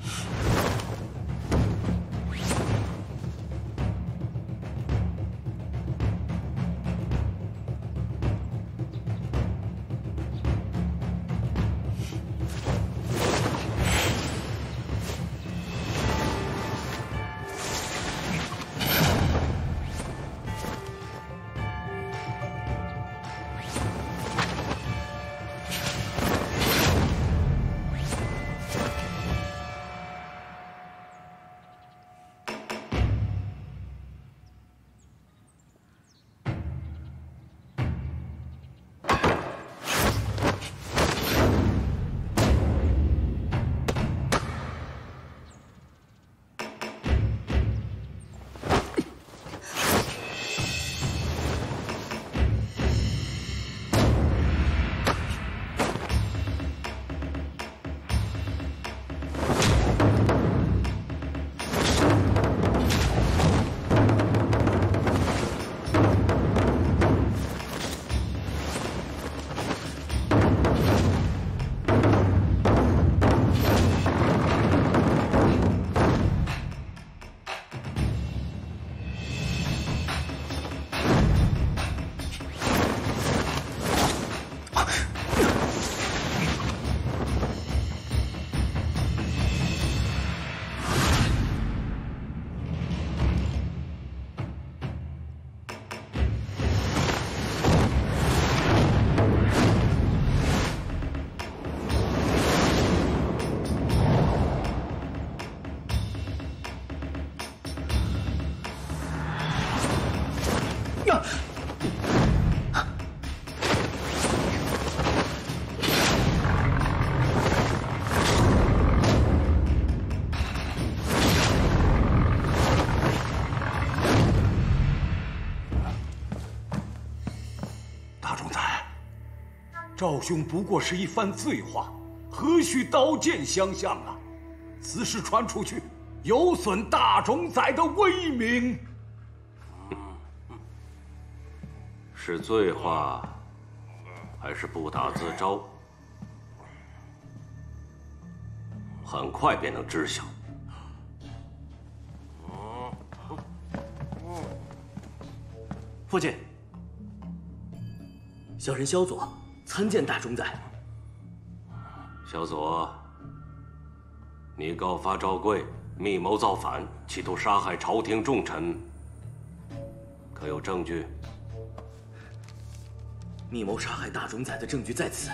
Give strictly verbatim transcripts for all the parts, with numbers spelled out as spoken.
赵兄不过是一番醉话，何须刀剑相向啊？此事传出去，有损大冢宰的威名。 是醉话，还是不打自招？很快便能知晓。 父亲，小人萧佐参见大冢宰。 萧佐，你告发赵贵密谋造反，企图杀害朝廷重臣，可有证据？ 密谋杀害大冢宰的证据在此。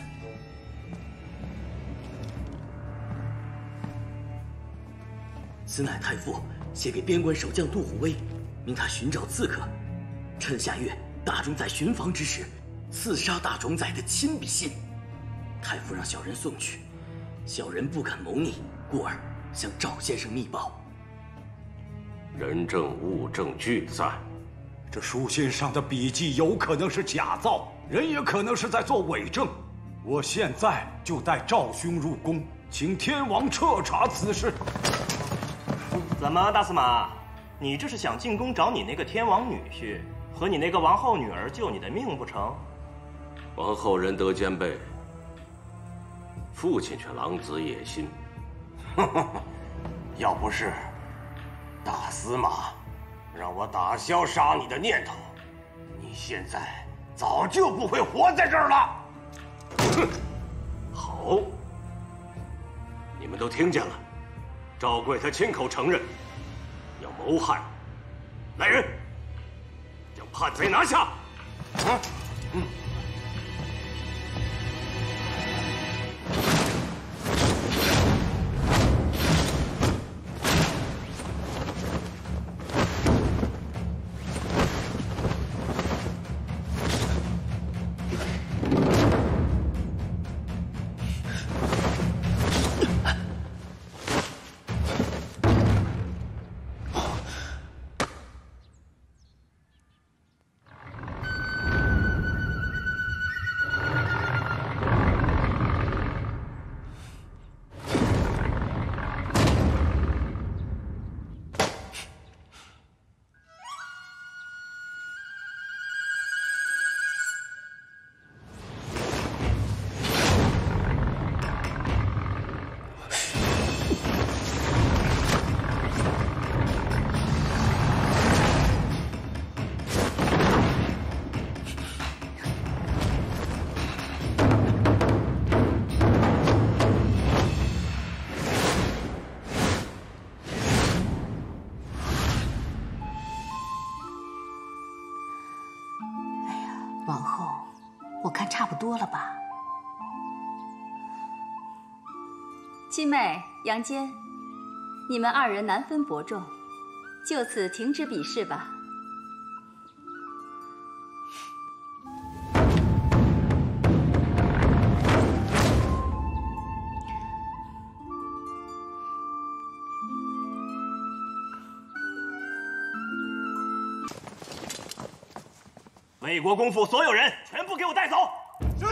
此乃太傅写给边关守将杜虎威，命他寻找刺客，趁下月大冢宰巡防之时，刺杀大冢宰的亲笔信。太傅让小人送去，小人不敢谋逆，故而向赵先生密报。 人证物证俱在， 这书信上的笔迹有可能是假造，人也可能是在做伪证。我现在就带赵兄入宫，请天王彻查此事。 怎么，大司马，你这是想进宫找你那个天王女婿和你那个王后女儿救你的命不成？ 王后仁德兼备，父亲却狼子野心。 要不是大司马让我打消杀你的念头，你现在早就不会活在这儿了。 哼，好，你们都听见了，赵贵他亲口承认要谋害。来人，将叛贼拿下。啊，嗯。 看差不多了吧？ 七妹、杨坚，你们二人难分伯仲，就此停止比试吧。 魏国公府所有人全部给我带走！ 是。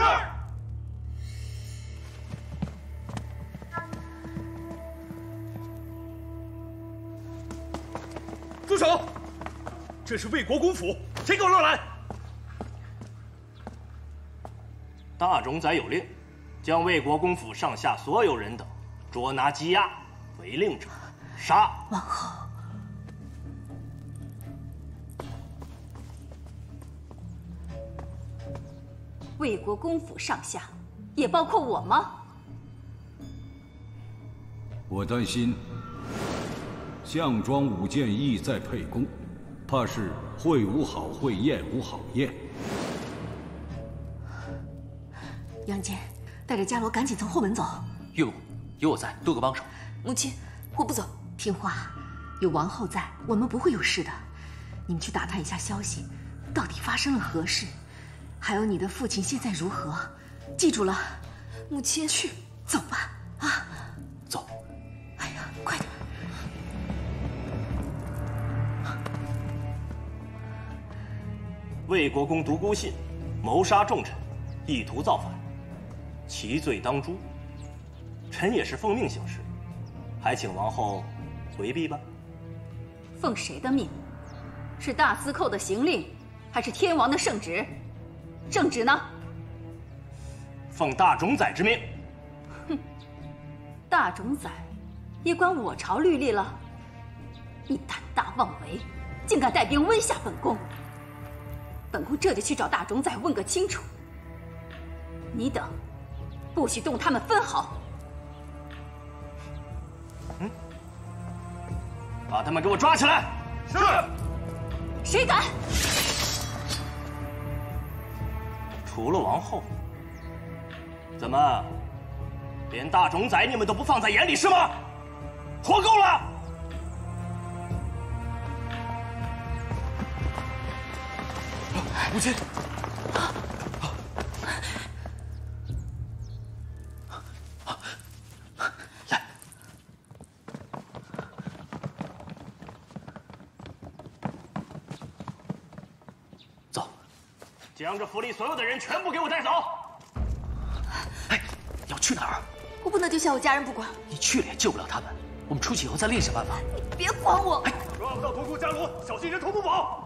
住手！这是魏国公府，谁给我落来？ 大冢宰有令，将魏国公府上下所有人等捉拿羁押，违令者杀。 王后。 魏国公府上下，也包括我吗？ 我担心项庄舞剑意在沛公，怕是会无好会，宴无好宴。 杨坚，带着伽罗赶紧从后门走。 岳母，有我在，多个帮手。 母亲，我不走。听话，有王后在，我们不会有事的。你们去打探一下消息，到底发生了何事？ 还有你的父亲现在如何？记住了，母亲，去，走吧，啊， 走。 哎呀，快点！ 魏国公独孤信谋杀重臣，意图造反，其罪当诛。臣也是奉命行事，还请王后回避吧。 奉谁的命？是大司寇的行令，还是天王的圣旨？ 圣旨呢？ 奉大冢宰之命。 哼，大冢宰也管我朝律例了？你胆大妄为，竟敢带兵威吓本宫！本宫这就去找大冢宰问个清楚。你等，不许动他们分毫。 嗯，把他们给我抓起来！ 是。 谁敢？ 除了王后，怎么连大冢宰你们都不放在眼里是吗？活够了！ 母亲，来，走。 将这府里所有的人全部给我带走！ 哎，要去哪儿？ 我不能丢下我家人不管。 你去了也救不了他们，我们出去以后再另想办法。 你别管我！ 哎， 抓不到独孤伽罗，小心人头不保！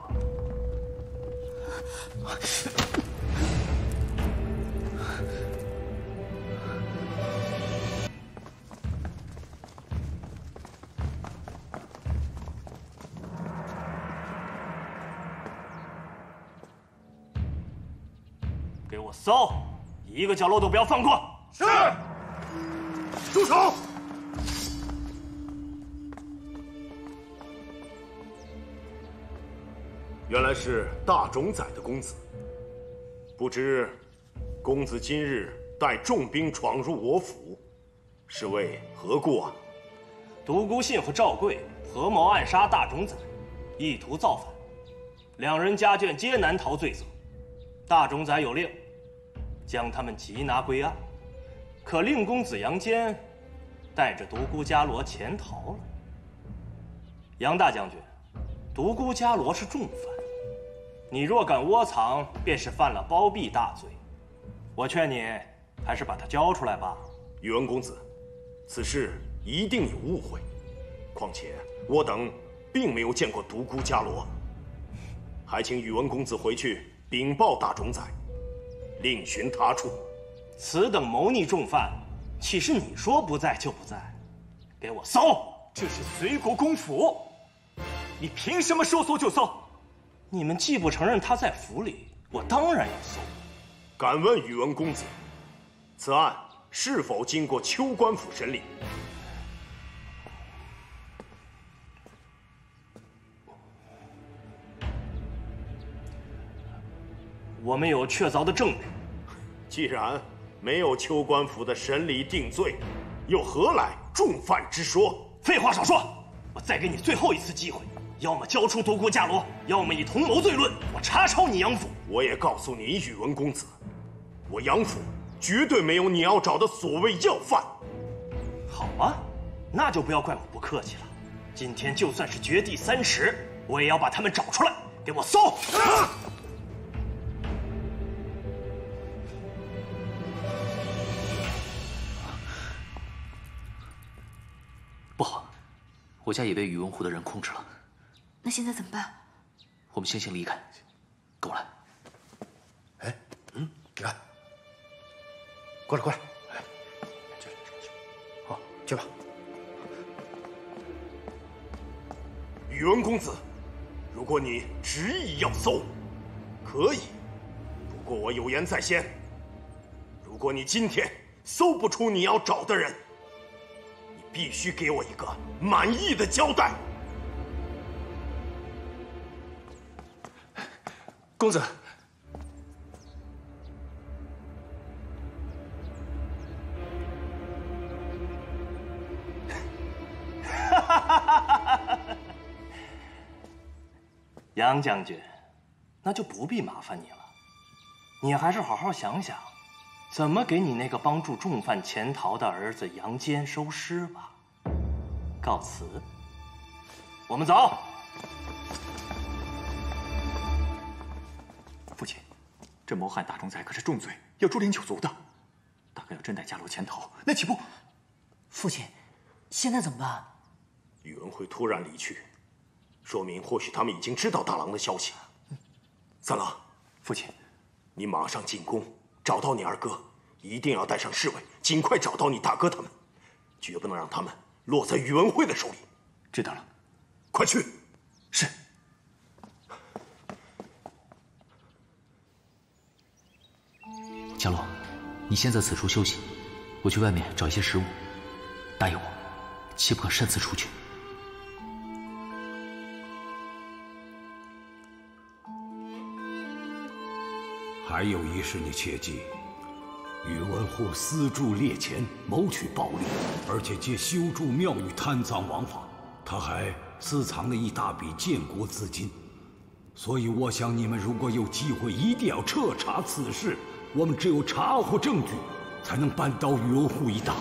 给我搜，一个角落都不要放过！ 是。住手！原来是大冢宰的公子，不知公子今日带重兵闯入我府，是为何故啊？ 独孤信和赵贵合谋暗杀大冢宰，意图造反，两人家眷皆难逃罪责。大冢宰有令，将他们缉拿归案，可令公子杨坚带着独孤伽罗潜逃了。杨大将军，独孤伽罗是重犯，你若敢窝藏，便是犯了包庇大罪。我劝你还是把他交出来吧。 宇文公子，此事一定有误会。况且我等并没有见过独孤伽罗，还请宇文公子回去禀报大冢宰，另寻他处。 此等谋逆重犯，岂是你说不在就不在？给我搜！ 这是随国公府，你凭什么说搜就搜？ 你们既不承认他在府里，我当然要搜。 敢问宇文公子，此案是否经过秋官府审理？ 我们有确凿的证据， 既然没有秋官府的审理定罪，又何来重犯之说？ 废话少说！我再给你最后一次机会，要么交出独孤伽罗，要么以同谋罪论，我查抄你杨府。 我也告诉你，宇文公子，我杨府绝对没有你要找的所谓要犯。 好啊，那就不要怪我不客气了。今天就算是掘地三尺，我也要把他们找出来，给我搜！啊不好，我家也被宇文护的人控制了。 那现在怎么办？ 我们先行离开，跟我来。 哎，嗯，你看，过来，过来，哎，去，好，去吧。 宇文公子，如果你执意要搜，可以。不过我有言在先，如果你今天搜不出你要找的人，你必须给我一个满意的交代。 公子， 杨将军，那就不必麻烦你了。你还是好好想想，怎么给你那个帮助重犯潜逃的儿子杨坚收尸吧。告辞，我们走。 父亲，这谋害大冢宰可是重罪，要株连九族的。大哥要真带伽罗潜逃，那岂不…… 父亲，现在怎么办？ 宇文会突然离去，说明或许他们已经知道大郎的消息。三郎， 父亲， 你马上进宫，找到你二哥，一定要带上侍卫，尽快找到你大哥他们，绝不能让他们落在宇文会的手里。 知道了， 快去。 是。 伽罗，你先在此处休息，我去外面找一些食物。答应我，切不可擅自出去。 还有一事你切记：宇文护私铸猎钱，谋取暴利，而且借修筑庙宇贪赃枉法。他还私藏了一大笔建国资金，所以我想你们如果有机会，一定要彻查此事。我们只有查获证据，才能扳倒宇文护一大。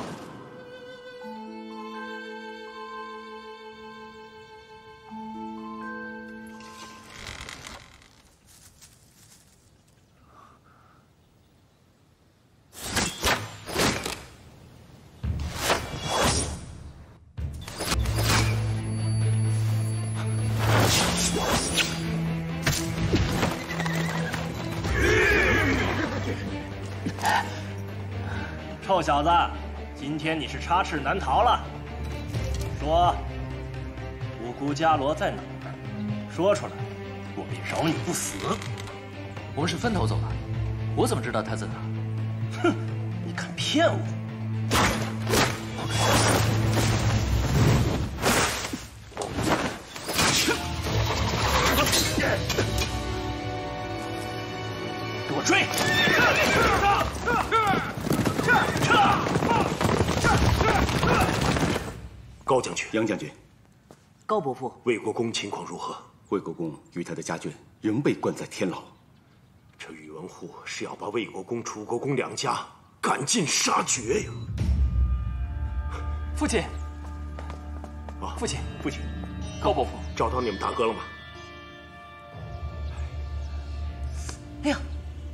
臭小子，今天你是插翅难逃了。说，独孤伽罗在哪儿？说出来，我便饶你不死。 我们是分头走的，我怎么知道他在哪儿？ 哼，你敢骗我！给我追！ 高将军， 杨将军， 高伯父， 魏国公情况如何？ 魏国公与他的家眷仍被关在天牢。 这宇文护是要把魏国公、楚国公两家赶尽杀绝呀！ 父亲， 啊， 父亲， 父亲， 高伯父， 找到你们大哥了吗？ 哎呀，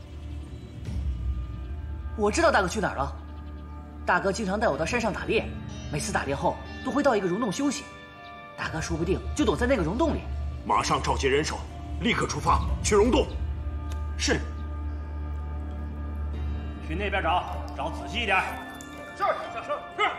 我知道大哥去哪儿了。大哥经常带我到山上打猎，每次打猎后都会到一个溶洞休息。大哥说不定就躲在那个溶洞里。 马上召集人手，立刻出发去溶洞。 是。去那边找，找仔细一点。是，下车。是。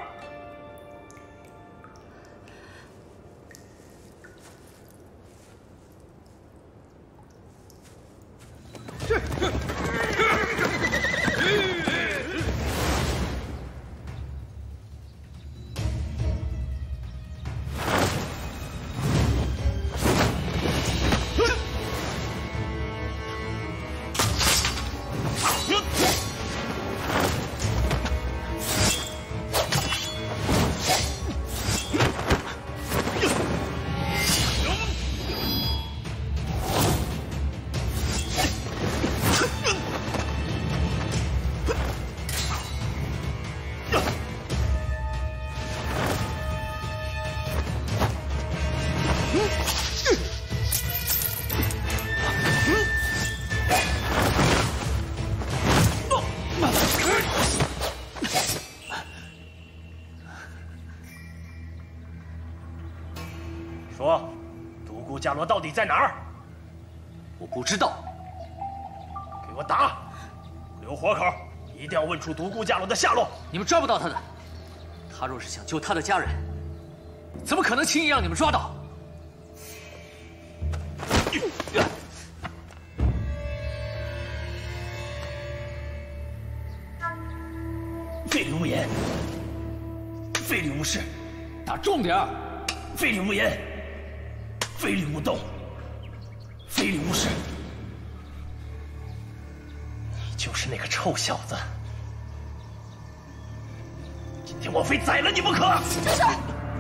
说，独孤伽罗到底在哪儿？ 我不知道。 给我打！留活口，一定要问出独孤伽罗的下落。 你们抓不到他的。他若是想救他的家人，怎么可能轻易让你们抓到？ 废里无言，废里无事， 打重点儿！ 废里无言，废里无动，废里无事。你就是那个臭小子！今天我非宰了你不可！ 住手！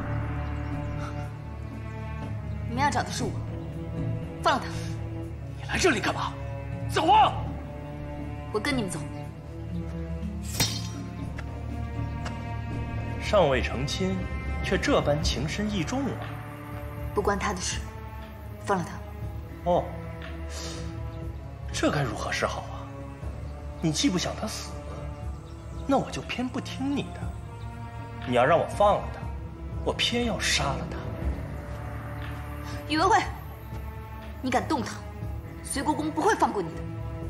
你们要找的是我，放了他！ 你来这里干嘛？走啊！ 我跟你们走。 尚未成亲，却这般情深意重啊！ 不关他的事，放了他。 哦，这该如何是好啊？你既不想他死，那我就偏不听你的。你要让我放了他，我偏要杀了他。 宇文慧，你敢动他，随国公不会放过你的。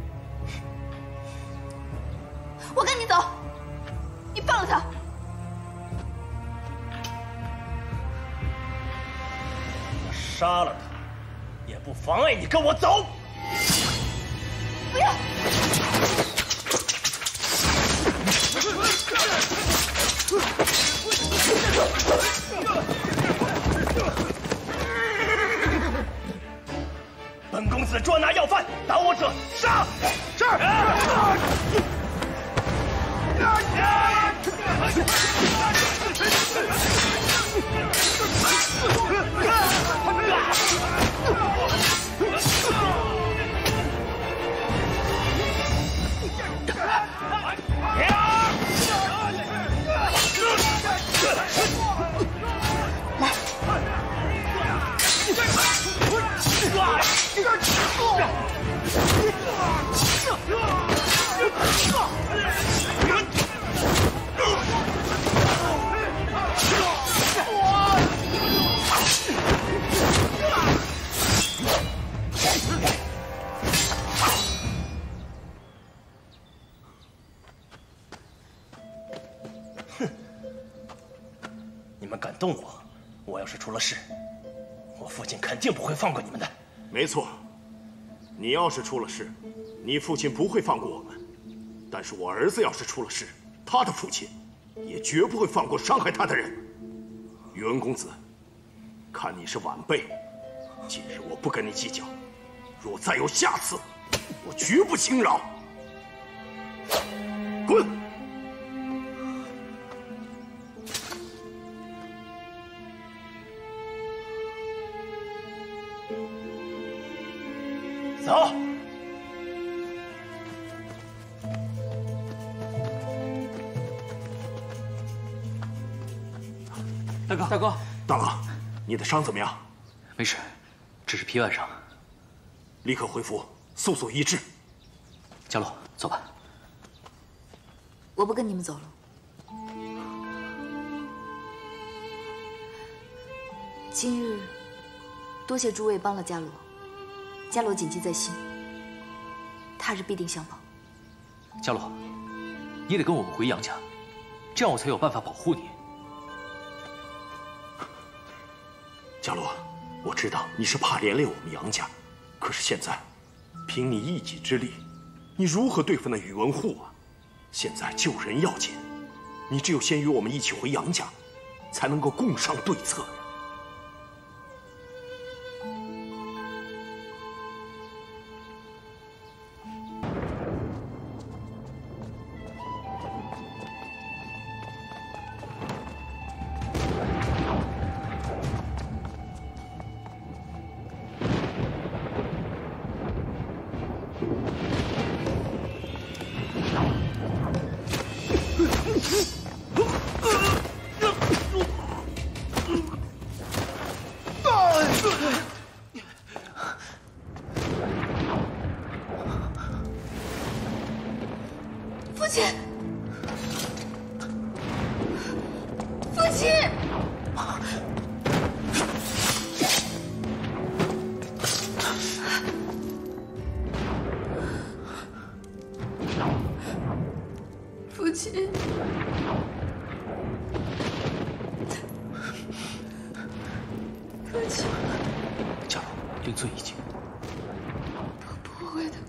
我跟你走，你放了他。 我杀了他，也不妨碍你跟我走。 不要！ 本公子捉拿要犯，打我者杀！是。哼！你们敢动我，我要是出了事，我父亲肯定不会放过你们的。 没错，你要是出了事，你父亲不会放过我们；但是我儿子要是出了事，他的父亲也绝不会放过伤害他的人。宇文公子，看你是晚辈，今日我不跟你计较，若再有下次，我绝不轻饶。滚！ 走。 大哥，大哥， 大郎，你的伤怎么样？ 没事，只是皮外伤。 立刻恢复，速速医治。 伽罗，走吧。 我不跟你们走了。今日多谢诸位帮了伽罗，伽罗谨记在心，他日必定相报。 伽罗，你得跟我们回杨家，这样我才有办法保护你。 伽罗，我知道你是怕连累我们杨家，可是现在，凭你一己之力，你如何对付那宇文护啊？现在救人要紧，你只有先与我们一起回杨家，才能够共商对策呀。 父亲， 佳罗，令尊已经。 他不会的，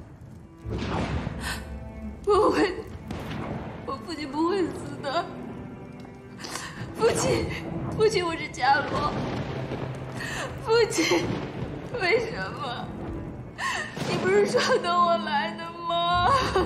不会的，我父亲不会死的。父亲，父亲，我是伽罗。父亲，为什么？你不是说等我来的吗？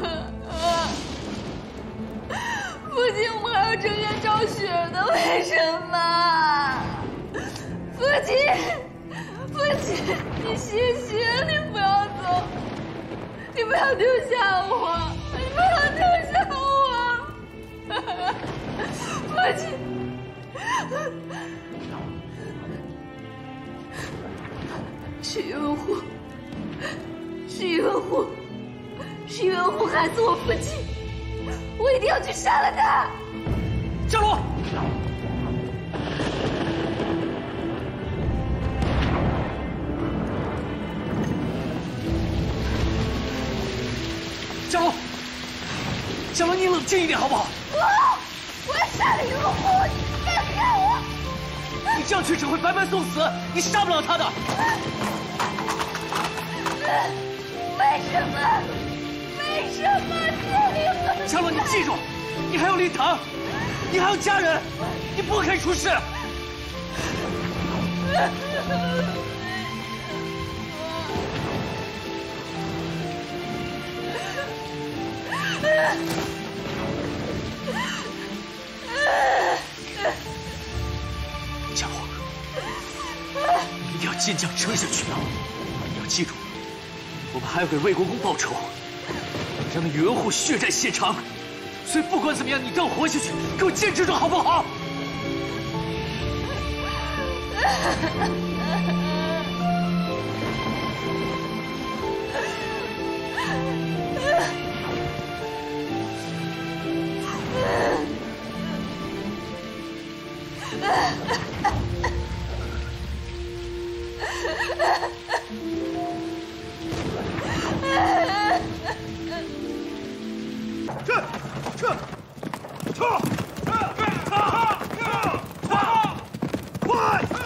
父亲，我还要睁眼找血的，为什么？父亲，父亲，你谢谢，你不要走，你不要丢下我，你不要丢下我，父亲。是宇文护，是宇文护，是宇文护害死我父亲，我一定要去杀了他。 伽罗，伽罗，伽罗，你冷静一点好不好？ 我，我要杀了宇文护，你放开我！ 你这样去只会白白送死，你杀不了他的。 为什么？为什么？ 伽罗，你记住，你还有令堂，你还有家人，你不可以出事。伽罗，你一定要坚强撑下去啊！你要记住，我们还要给魏国公报仇，让那宇文护血债血偿。所以不管怎么样，你都要活下去，给我坚持住，好不好？ 撤！撤！撤！快！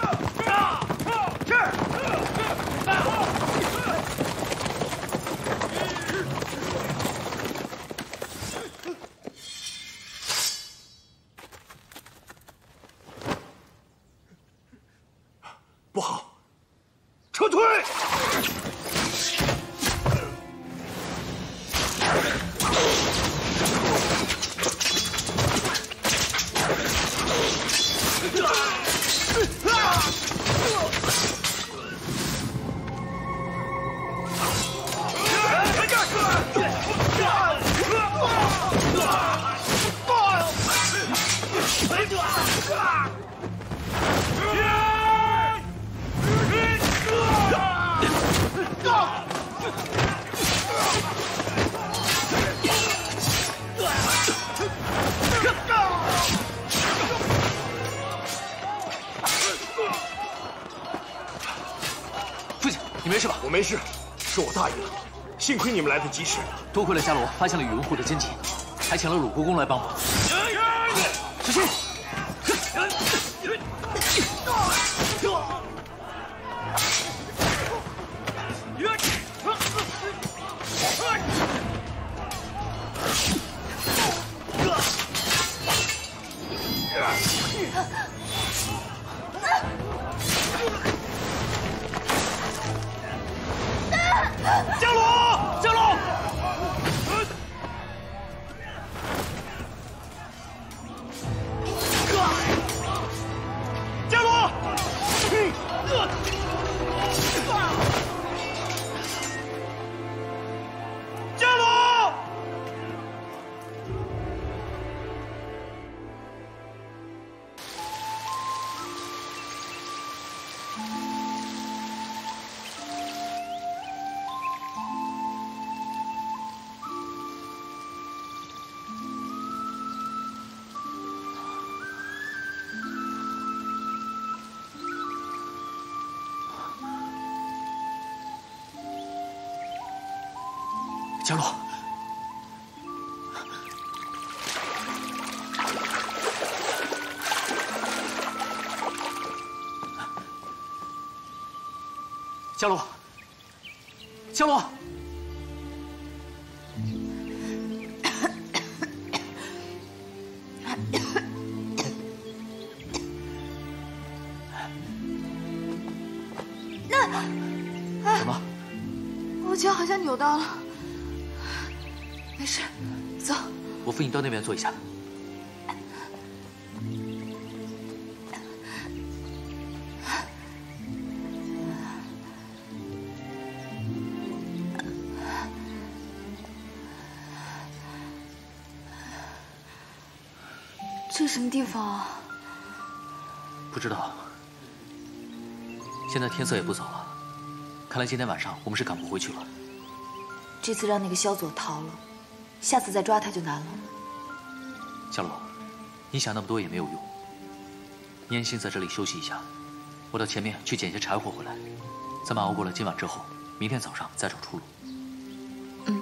不好，撤退！ 父亲，你没事吧？ 我没事，是我大意了，幸亏你们来得及时。 多亏了伽罗发现了宇文护的奸情，还请了鲁国公来帮忙。小心！ 伽罗，伽罗！伽罗！伽罗！ 伽罗， 伽罗，伽罗。 什么？ 我脚好像扭到了，没事，走。 我扶你到那边坐一下。 这什么地方啊？ 不知道。现在天色也不早了。 看来今天晚上我们是赶不回去了。 这次让那个萧佐逃了，下次再抓他就难了。 伽罗，你想那么多也没有用。你安心在这里休息一下，我到前面去捡些柴火回来。咱们熬过了今晚之后，明天早上再找出路。 嗯。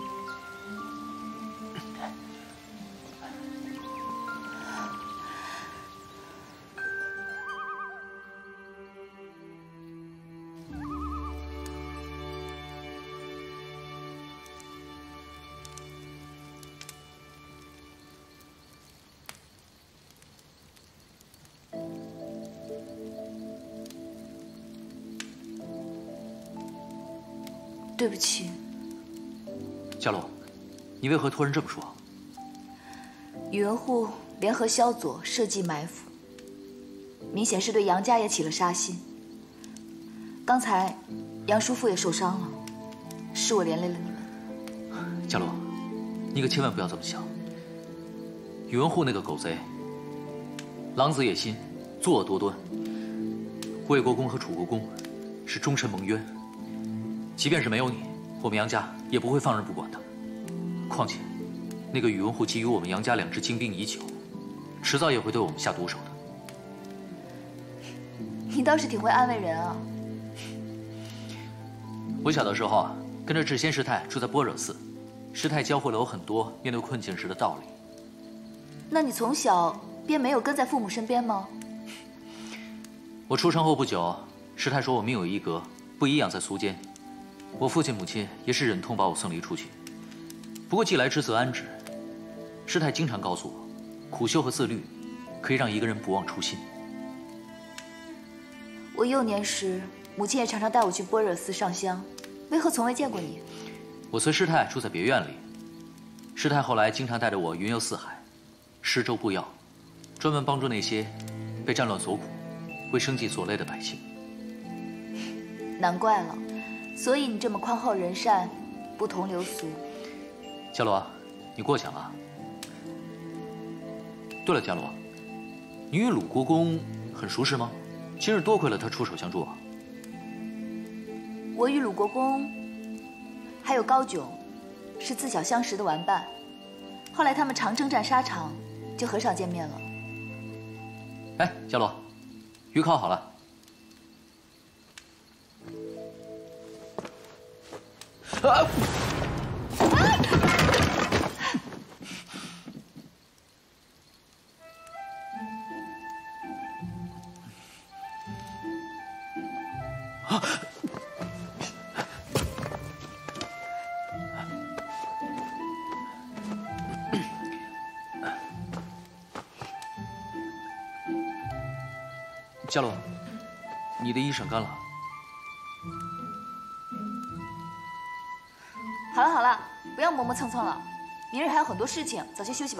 对不起， 伽罗，你为何突然这么说？ 宇文护联合萧佐设计埋伏，明显是对杨家也起了杀心。刚才杨叔父也受伤了，是我连累了你们。 伽罗，你可千万不要这么想。宇文护那个狗贼，狼子野心，作恶多端。魏国公和楚国公是终身盟约。 即便是没有你，我们杨家也不会放任不管的。况且，那个宇文护觊觎我们杨家两支精兵已久，迟早也会对我们下毒手的。 你倒是挺会安慰人啊！ 我小的时候啊，跟着智仙师太住在般若寺，师太教会了我很多面对困境时的道理。 那你从小便没有跟在父母身边吗？ 我出生后不久，师太说我命有一格，不宜养在俗间。 我父亲母亲也是忍痛把我送离出去。不过既来之则安之。师太经常告诉我，苦修和自律可以让一个人不忘初心。 我幼年时，母亲也常常带我去般若寺上香，为何从未见过你？ 我随师太住在别院里，师太后来经常带着我云游四海，施粥布药，专门帮助那些被战乱所苦、为生计所累的百姓。 难怪了。 所以你这么宽厚仁善，不同流俗。 伽罗，你过奖了。对了，伽罗，你与鲁国公很熟识吗？今日多亏了他出手相助啊。 我与鲁国公，还有高炯，是自小相识的玩伴。后来他们常征战沙场，就很少见面了。 哎，伽罗，鱼烤好了。 啊！啊！伽罗，你的衣裳干了。 好了好了，不要磨磨蹭蹭了，明日还有很多事情，早些休息吧。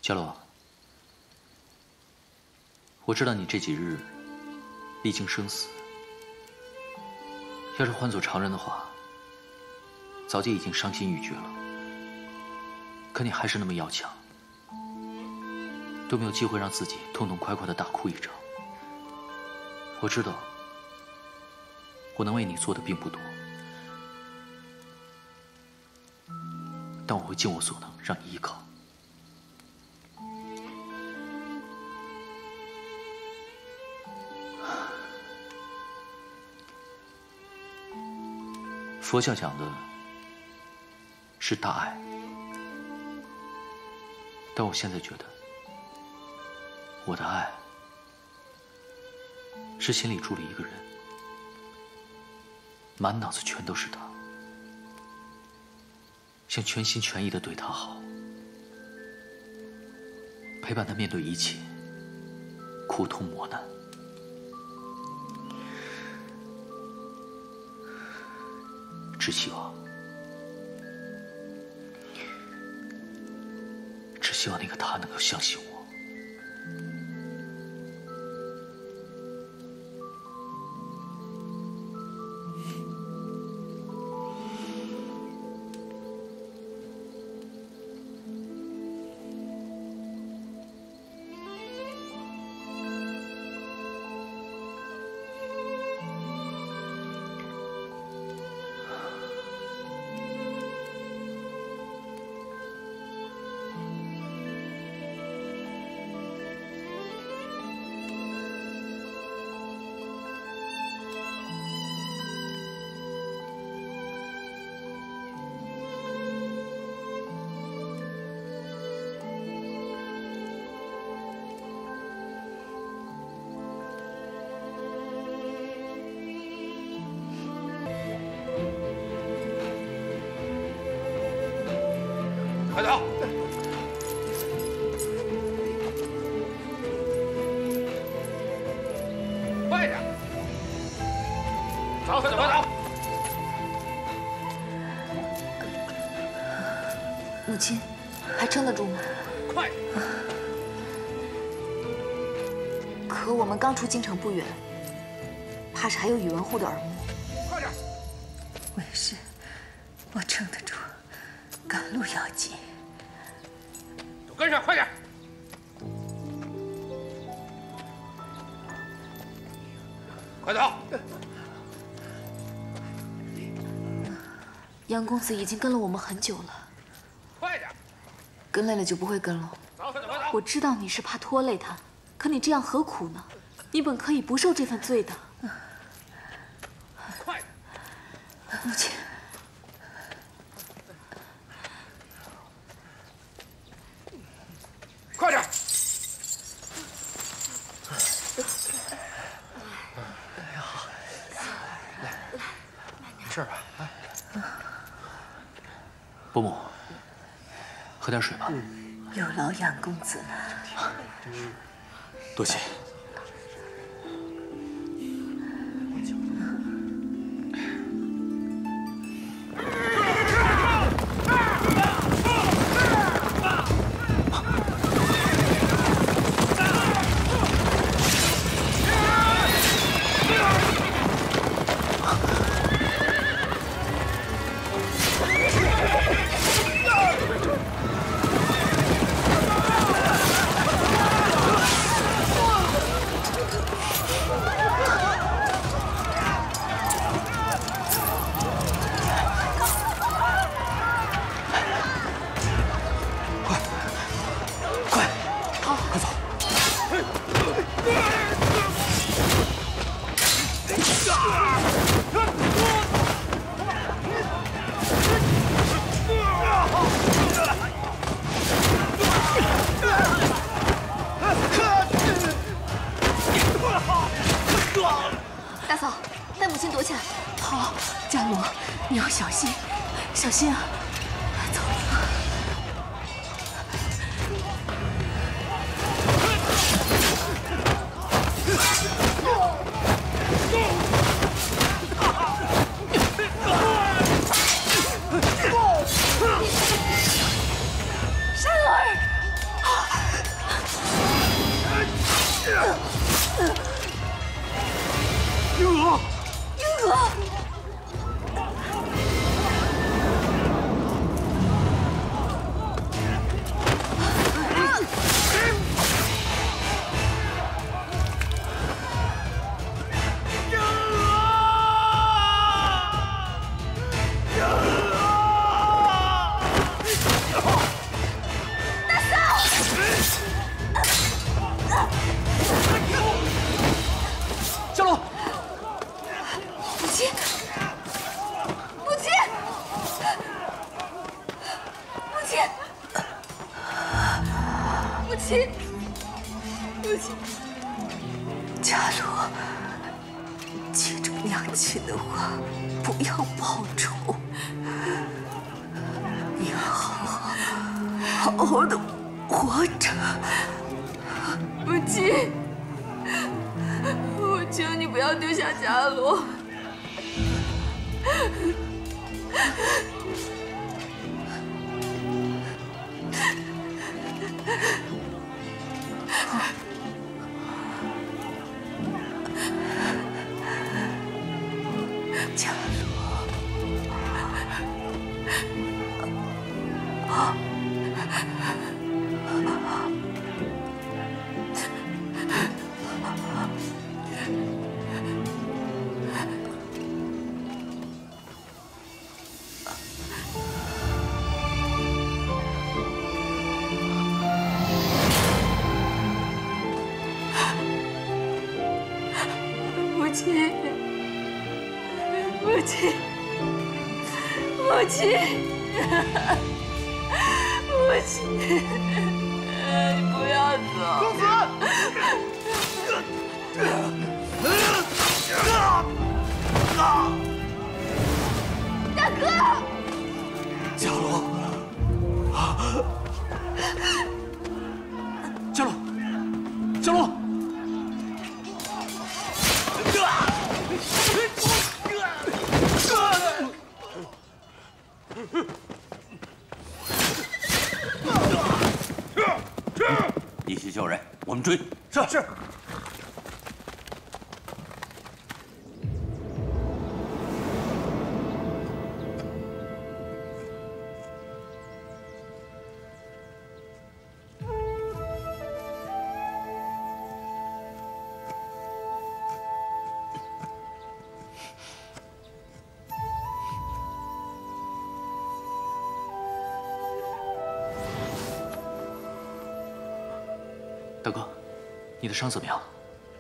伽罗，我知道你这几日历经生死，要是换做常人的话，早就已经伤心欲绝了。可你还是那么要强，都没有机会让自己痛痛快快的大哭一场。我知道，我能为你做的并不多，但我会尽我所能让你依靠。 佛教讲的是大爱，但我现在觉得，我的爱是心里住了一个人，满脑子全都是他，想全心全意的对他好，陪伴他面对一切苦痛磨难。 只希望，只希望那个他能够相信我。 快走！快点！走，快走，快走！ 母亲，还撑得住吗？ 快！ 可我们刚出京城不远，怕是还有宇文护的耳目。 快点！ 没事，我撑得住，赶路要紧。 跟上，快点！快走！ 杨公子已经跟了我们很久了， 快点！ 跟累了就不会跟了。 走，快走，快走！ 我知道你是怕拖累他，可你这样何苦呢？你本可以不受这份罪的。 快！ 母亲。 快点！ 哎呀，来，没事吧？啊， 伯母，喝点水吧。 有劳杨公子了。 多谢。 大嫂，带母亲躲起来。好，伽罗，你要小心，小心啊！走。山儿。 亲，母亲，伽罗，记住娘亲的话，不要报仇。你要好好好好的活着。母亲，我求你不要丢下伽罗。 伽罗，母亲。 母亲，母亲，母亲，你不要走！公子，大哥， 伽罗，伽罗，伽罗。 一起救人，我们追。 是是。 大哥，你的伤怎么样？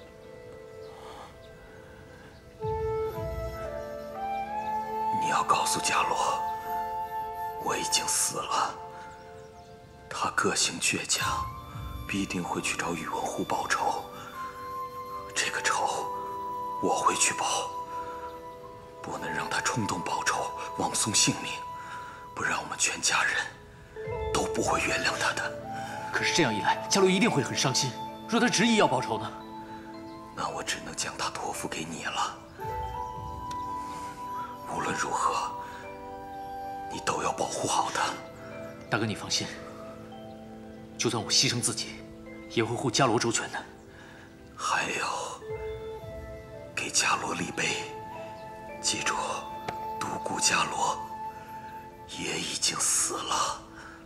你要告诉伽罗，我已经死了。他个性倔强，必定会去找宇文护报仇。这个仇，我会去报。不能让他冲动报仇，枉送性命，不然我们全家人都不会原谅他的。 可是这样一来，伽罗一定会很伤心。若他执意要报仇呢？ 那我只能将他托付给你了。无论如何，你都要保护好他。 大哥，你放心，就算我牺牲自己，也会护伽罗周全的。 还有，给伽罗立碑，记住，独孤伽罗也已经死了。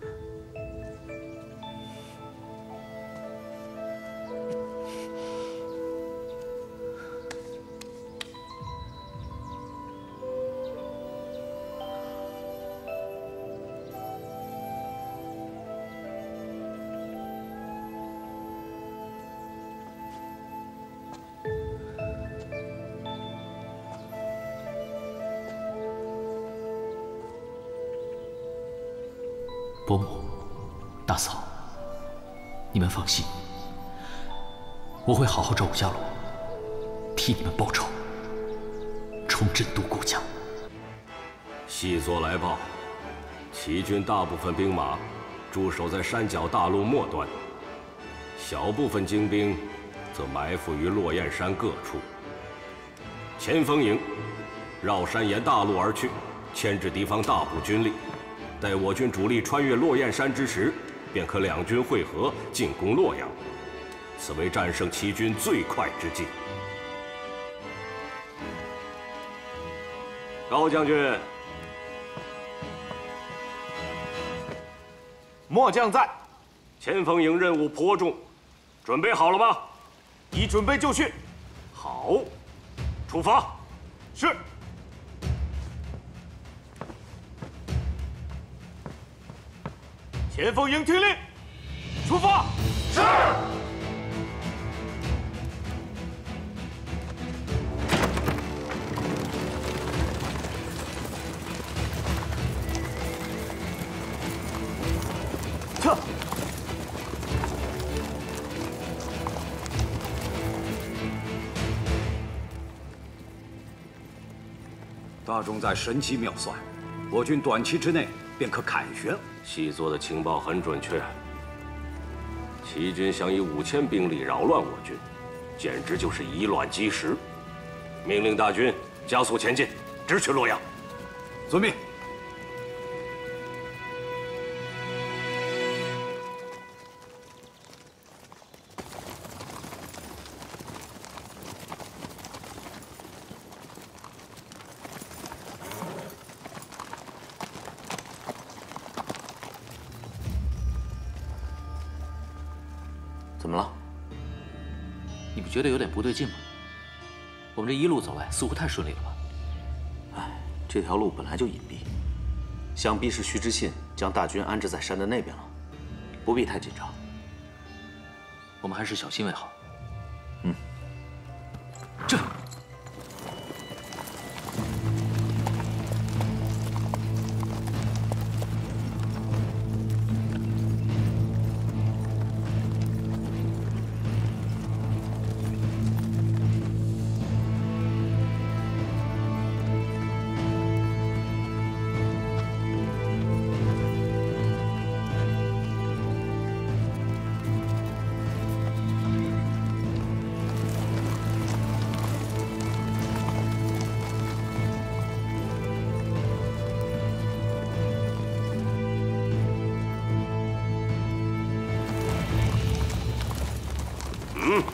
伯母、大嫂，你们放心，我会好好照顾伽罗，替你们报仇，重振独孤家。 细作来报，齐军大部分兵马驻守在山脚大路末端，小部分精兵则埋伏于落雁山各处。前锋营绕山沿大路而去，牵制敌方大部军力。 待我军主力穿越落雁山之时，便可两军会合，进攻洛阳。此为战胜齐军最快之计。高将军， 末将在。 前锋营任务颇重，准备好了吗？ 已准备就绪。 好，出发。 是。 前锋营听令，出发。是。撤。 大冢在神机妙算，我军短期之内便可凯旋。 细作的情报很准确。齐军想以五千兵力扰乱我军，简直就是以卵击石。命令大军加速前进，直取洛阳。 遵命。 怎么了？你不觉得有点不对劲吗？我们这一路走来，似乎太顺利了吧？ 哎，这条路本来就隐蔽，想必是徐知信将大军安置在山的那边了，不必太紧张。 我们还是小心为好。 嗯。 这。 嗯，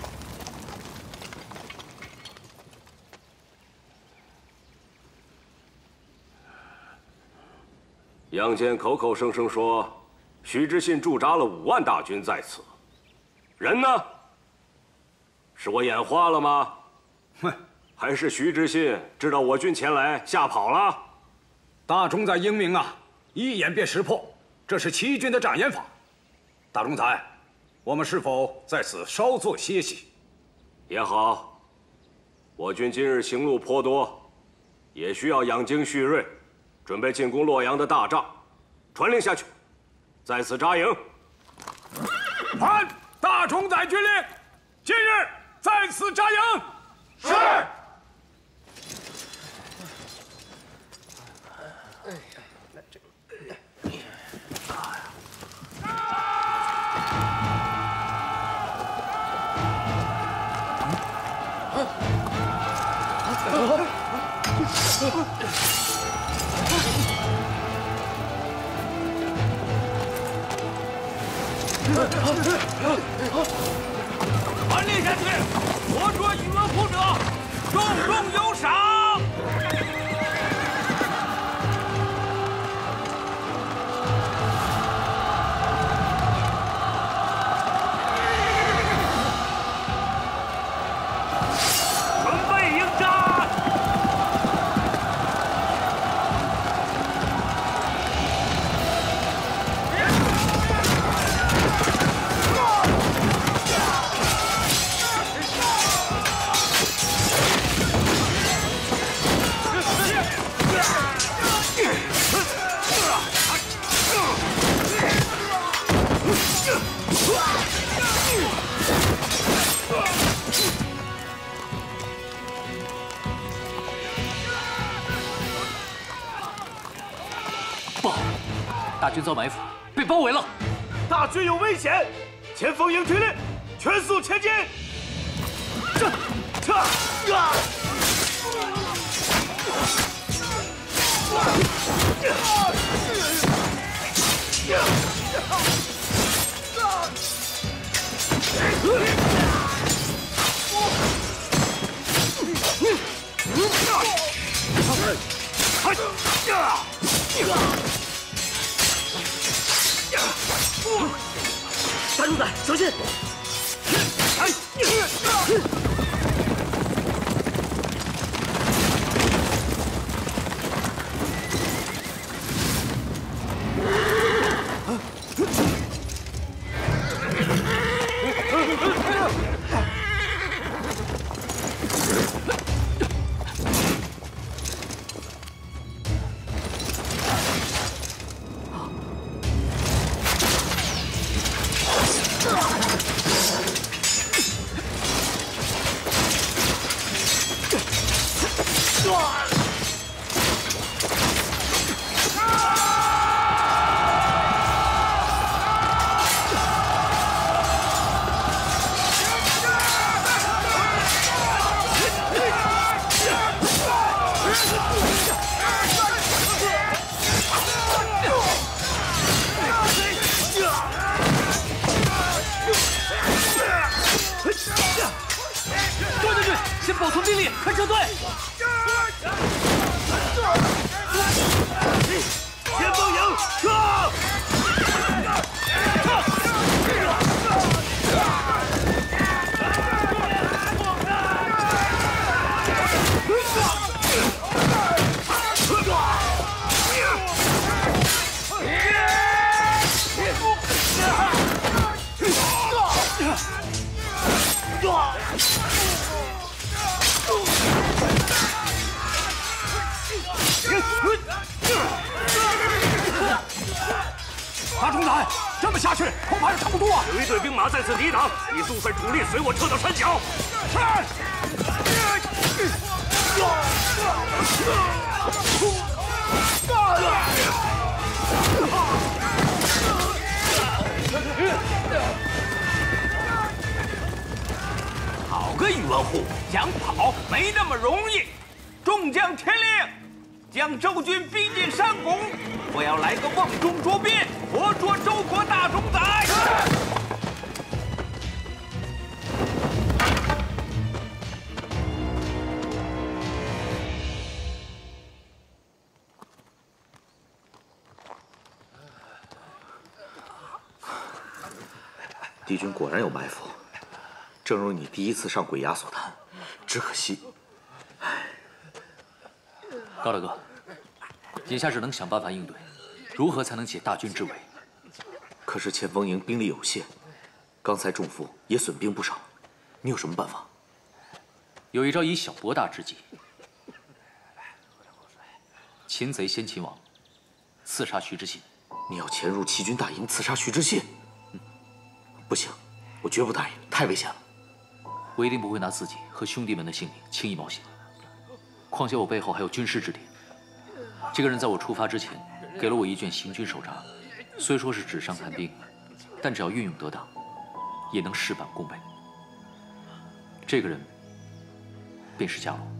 杨坚口口声声说徐知信驻扎了五万大军在此，人呢？是我眼花了吗？ 哼， 还是徐知信知道我军前来吓跑了？ 大冢宰英明啊，一眼便识破，这是齐军的障眼法。大冢宰。 我们是否在此稍作歇息？ 也好。我军今日行路颇多，也需要养精蓄锐，准备进攻洛阳的大仗。传令下去，在此扎营。 传大冢宰军令，今日在此扎营。 是。哎呀，那这。 传令下去，活捉宇文护者，重重有赏。准备迎战。 不好，大军遭埋伏，被包围了。 大军有危险，前锋营听令，全速前进。这，这，啊！ 大冢宰，小心！ 快撤退！ 先锋营撤！ 大冢仔，这么下去恐怕是撑不住啊！ 有一队兵马在此抵挡，你速率主力随我撤到山脚。是。 好个宇文护，想跑没那么容易。众将听令，将周军逼近山谷，我要来个瓮中捉鳖，活捉周国大冢仔。 敌军果然有埋伏，正如你第一次上鬼崖所谈，只可惜。 高大哥，眼下只能想办法应对，如何才能解大军之围？ 可是前锋营兵力有限，刚才中伏也损兵不少，你有什么办法？ 有一招以小博大之计。擒贼先擒王，刺杀徐知信。 你要潜入齐军大营刺杀徐知信？嗯，不行，我绝不答应，太危险了。 我一定不会拿自己和兄弟们的性命轻易冒险。况且我背后还有军师之点。这个人在我出发之前，给了我一卷行军手札，虽说是纸上谈兵，但只要运用得当，也能事半功倍。这个人便是伽罗。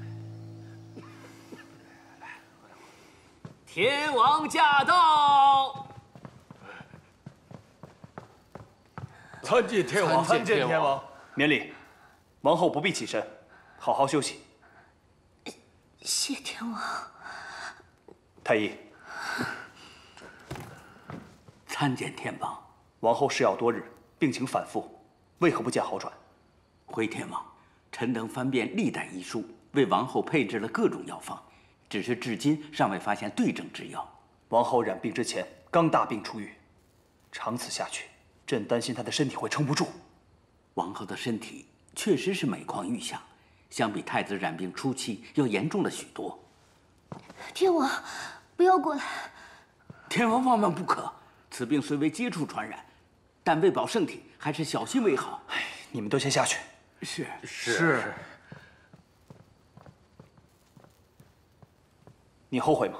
天王驾到！ 参见天王， 参见天王。免礼，王后不必起身，好好休息。 谢天王。 太医， 参见天王。 王后事要多日，病情反复，为何不见好转？ 回天王，臣等翻遍历代医书，为王后配置了各种药方，只是至今尚未发现对症之药。 王后染病之前刚大病初愈，长此下去，朕担心她的身体会撑不住。 王后的身体确实是每况愈下，相比太子染病初期要严重了许多。 天王，不要过来！ 天王万万不可！此病虽为接触传染，但为保圣体，还是小心为好。 哎，你们都先下去。 是是。 你后悔吗？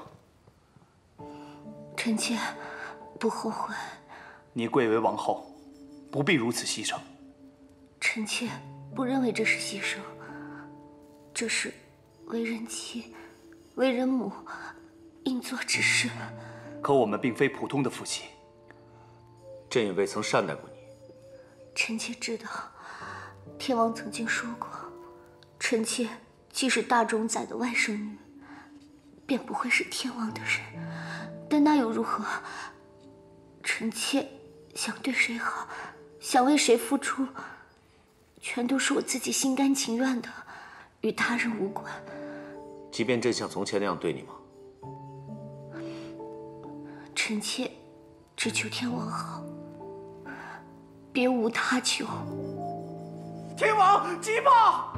臣妾不后悔。 你贵为王后，不必如此牺牲。 臣妾不认为这是牺牲，这是为人妻、为人母应做之事。 可我们并非普通的夫妻， 朕也未曾善待过你。 臣妾知道，天王曾经说过，臣妾既是大冢宰的外甥女，便不会是天王的人。但那又如何？臣妾想对谁好，想为谁付出，全都是我自己心甘情愿的，与他人无关。 即便朕像从前那样对你吗？ 臣妾只求天王好，别无他求。 天王急报！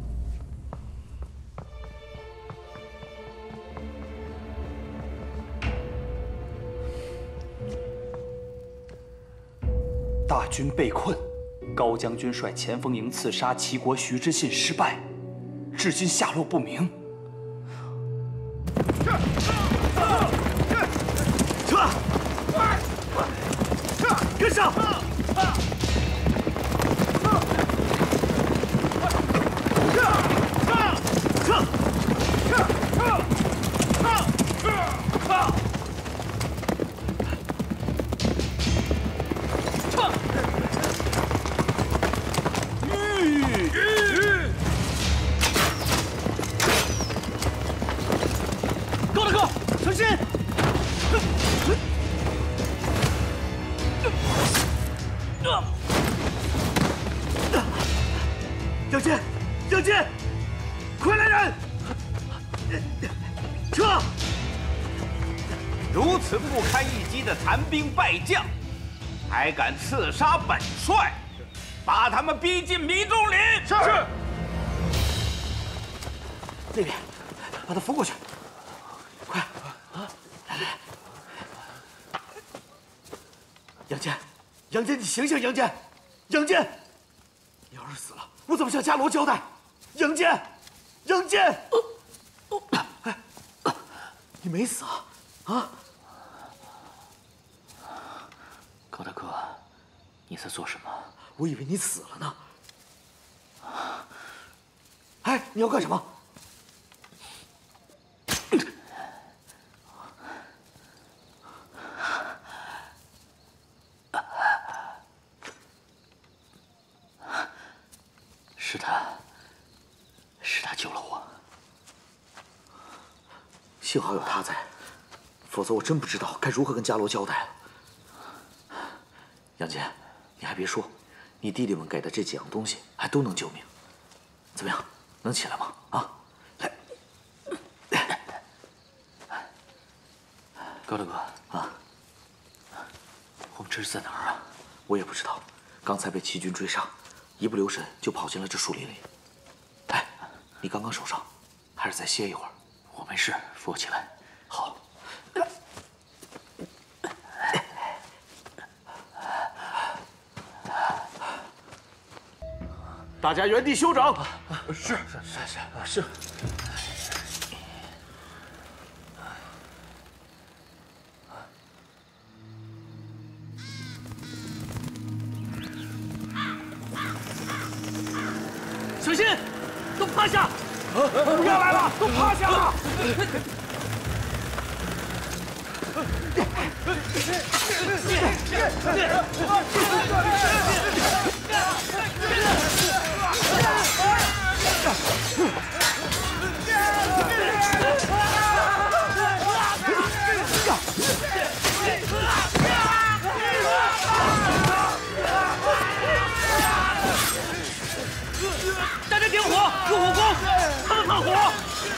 大军被困，高将军率前锋营刺杀齐国徐知信失败，至今下落不明。 撤！跟上！ 如此不堪一击的残兵败将，还敢刺杀本帅，把他们逼进迷踪林。 是。 那边，把他扶过去。快！啊，来来。杨坚，杨坚，你醒醒！杨坚，杨坚，你要是死了，我怎么向伽罗交代？杨坚，杨坚，哎，你没死啊？啊！ 高大哥，你在做什么？ 我以为你死了呢。哎，你要干什么？ 是他，是他救了我。 幸好有他在，否则我真不知道该如何跟伽罗交代了。杨坚，你还别说，你弟弟们给的这几样东西还都能救命。怎么样，能起来吗？啊，来。 高大哥啊，我们这是在哪儿啊？ 我也不知道，刚才被齐军追杀，一不留神就跑进了这树林里。哎，你刚刚受伤，还是再歇一会儿。 我没事，扶我起来。 好。大家原地休整。 是是是是。 小心，都趴下！ 不要来了，都趴下！ 大家点火，入火攻，他们怕火。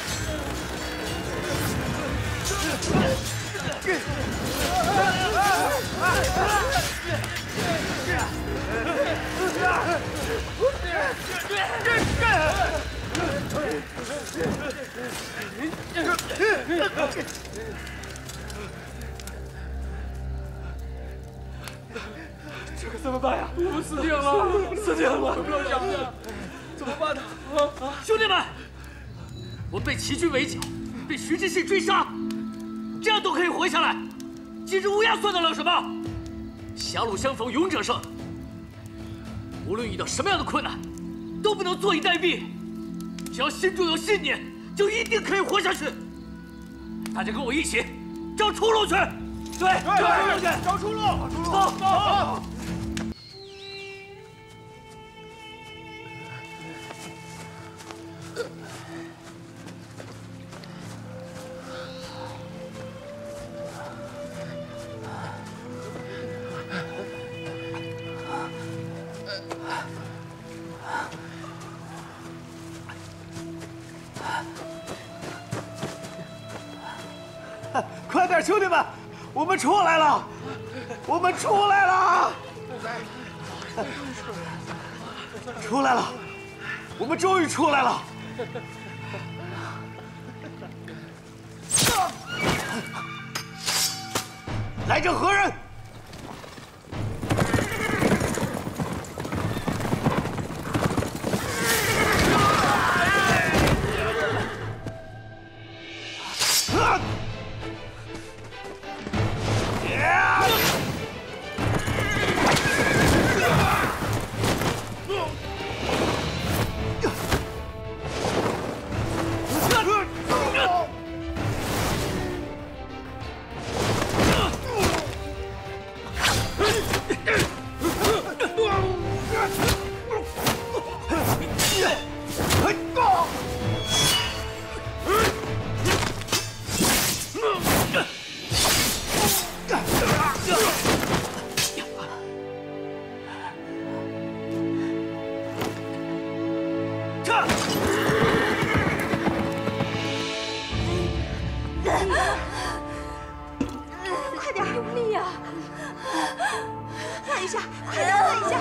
这可怎么办呀？我们死定了！死定了！不要想了，怎么办呢？啊！ 兄弟们，我被齐军围剿，被徐志信追杀，这样都可以活下来，几只乌鸦算得了什么？狭路相逢勇者胜。无论遇到什么样的困难，都不能坐以待毙。只要心中有信念，就一定可以活下去。大家跟我一起找出路去！对，找出路去， 找出路！ 走走。 快点，兄弟们，我们出来了，我们出来了，出来了，我们终于出来了。来者何人？ 快点， 用力呀！ 换一下，快点换一下！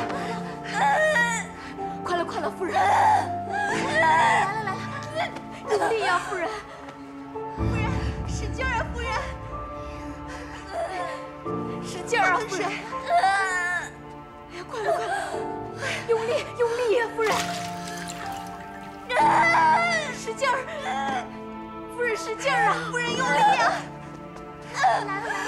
快了，快了，夫人！来了来了，用力呀，夫人！ 夫人，使劲啊，夫人！ 使劲啊，夫人！哎呀，快了，快了！用力，用力呀，夫人！使劲儿！夫人使劲儿啊！ 夫人用力呀！ 来了来了！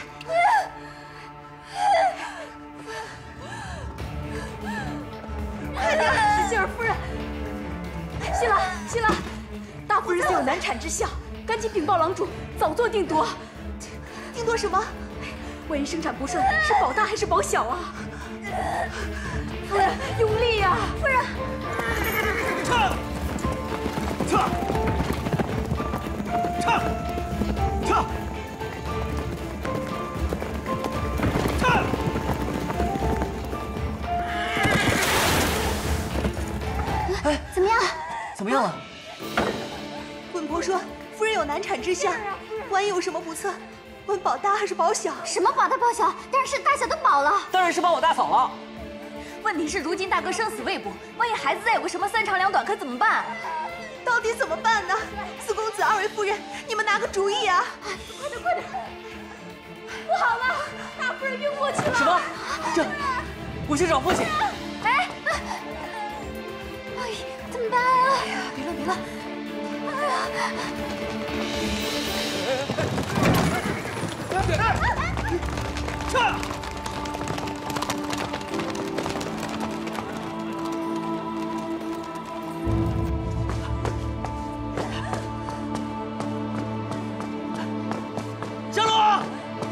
快点，使劲儿，夫人！谢了，谢了！大夫人虽有难产之象，赶紧禀报郎主，早做定夺。 定夺什么？ 万一生产不顺，是保大还是保小啊？夫人，用力呀！夫人！ 撤！撤！撤！撤！撤！ 哎，怎么样？ 怎么样了？ 稳婆说，夫人有难产之象，万一有什么不测，问保大还是保小？ 什么保大保小？当然是大小都保了。 当然是保我大嫂了。 问题是如今大哥生死未卜，万一孩子再有个什么三长两短，可怎么办？ 到底怎么办呢？四公子、二位夫人，你们拿个主意啊！ 快点，快点！不好了，大夫人晕过去了。 什么？这，我去找父亲。 哎， 哎，怎么办啊？ 哎呀，别了，别了！ 撤！ 小罗，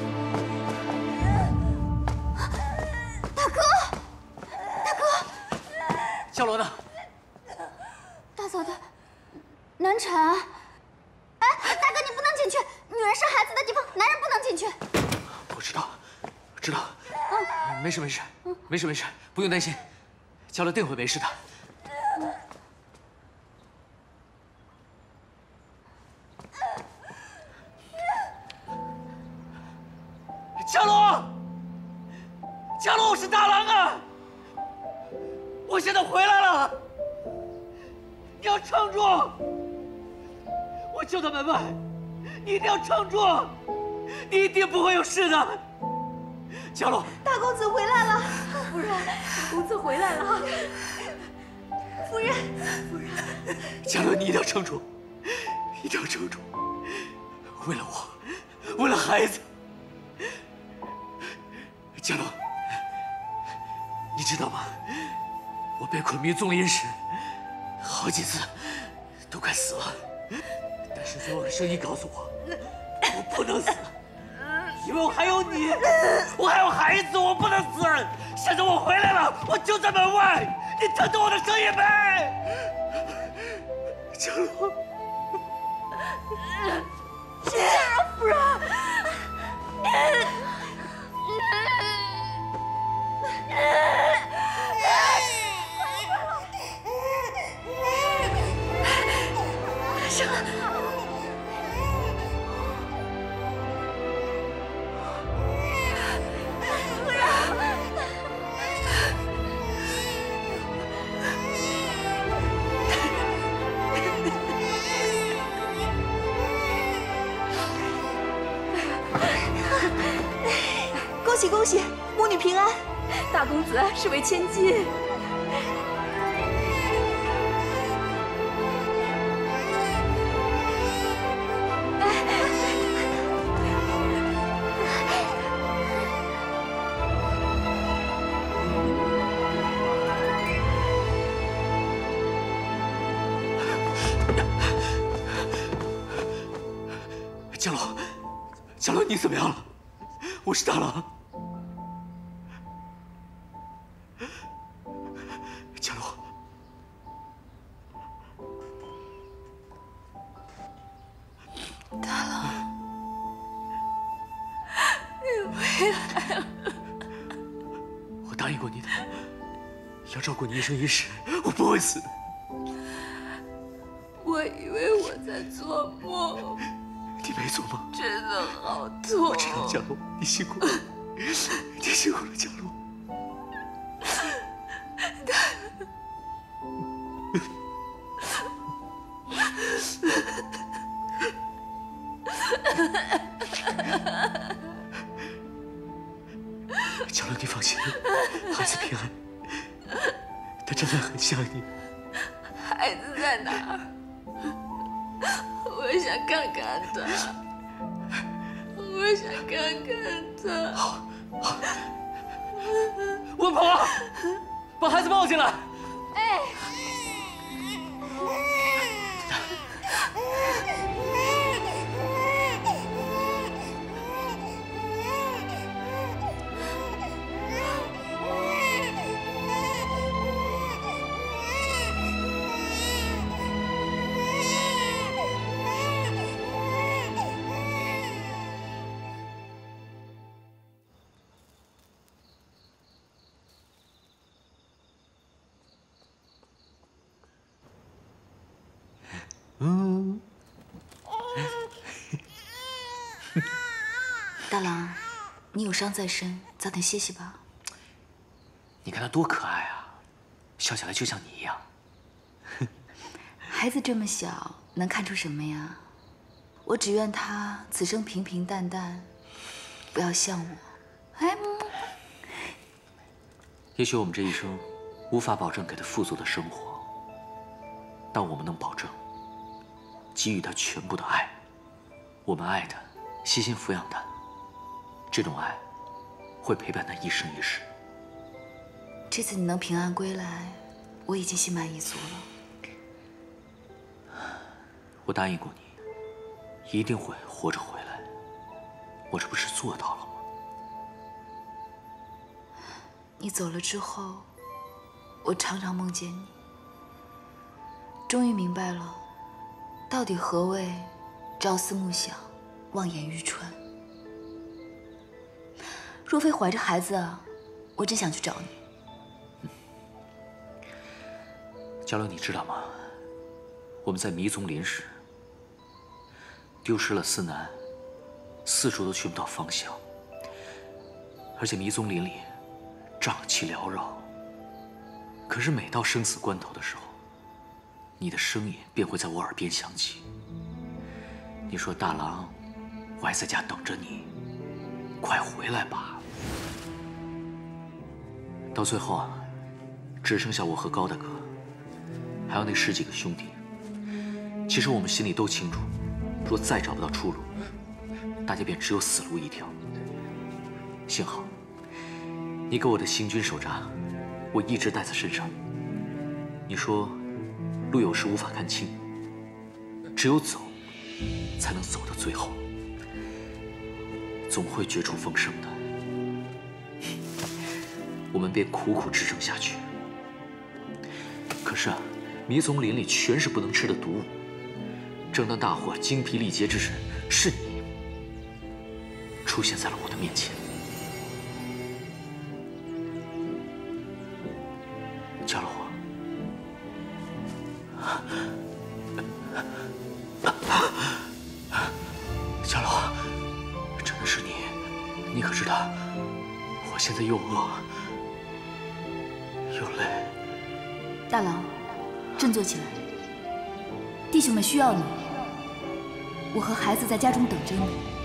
大哥，大哥， 小罗呢？ 大嫂的难产。哎，大哥，你不能进去，女人生孩子的地方，男人不能进去。 我知道，知道。嗯，没事没事，没事没事，不用担心，小罗定会没事的。伽罗，伽罗，我是大郎啊！我现在回来了，你要撑住！我就在门外，你一定要撑住，你一定不会有事的。伽罗， 大公子回来了， 夫人，大公子回来了， 夫人， 夫人， 伽罗，你一定要撑住，一定要撑住，为了我，为了孩子。伽罗，你知道吗？我被捆迷踪林时，好几次都快死了，但是最后的声音告诉我，我不能死，因为我还有你，我还有孩子，我不能死。现在我回来了，我就在门外，你听懂我的声音没？伽罗， 使劲啊，夫人！生了！夫人！ 恭喜恭喜，母女平安！ 大公子是为千金。 伽罗，伽罗，你怎么样了？我是大郎。伽罗， 大郎，你回来了。 我答应过你的，要照顾你一生一世，我不会死的。 我以为我在做梦。 你没做吗？ 真的好痛。 我知道，佳罗，你辛苦了，你辛苦了，佳罗。佳罗，你放心，孩子平安，他真的很想你。 孩子在哪儿？我想看看他，我想看看他。 好，好。温鹏，把孩子抱进来。 哎。 嗯， 大郎，你有伤在身，早点歇息吧。 你看他多可爱啊，笑起来就像你一样。 孩子这么小，能看出什么呀？我只愿他此生平平淡淡，不要像我。哎， 也许我们这一生无法保证给他富足的生活，但我们能保证给予他全部的爱。我们爱他，悉心抚养他，这种爱会陪伴他一生一世。 这次你能平安归来，我已经心满意足了。 我答应过你，一定会活着回来。我这不是做到了吗？ 你走了之后，我常常梦见你，终于明白了，到底何谓朝思暮想，望眼欲穿。若非怀着孩子啊，我真想去找你。 佳罗，你知道吗？我们在迷踪林时，丢失了思南，四处都寻不到方向，而且迷踪林里瘴气缭绕。可是每到生死关头的时候，你的声音便会在我耳边响起。你说：“大郎，我还在家等着你，快回来吧。”到最后啊，只剩下我和高大哥，还有那十几个兄弟。其实我们心里都清楚，若再找不到出路，大家便只有死路一条。幸好，你给我的行军手札，我一直带在身上。你说，路有时无法看清，只有走，才能走到最后，总会绝处逢生的。我们便苦苦支撑下去。可是啊，迷踪林里全是不能吃的毒物。正当大伙精疲力竭之时，是你出现在了我的面前。佳罗，佳罗，真的是你？你可知道，我现在又饿又累。 大郎，振作起来，弟兄们需要你。我和孩子在家中等着你。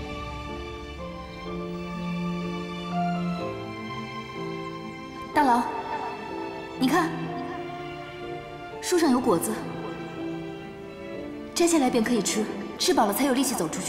大郎，你看，树上有果子，摘下来便可以吃，吃饱了才有力气走出去。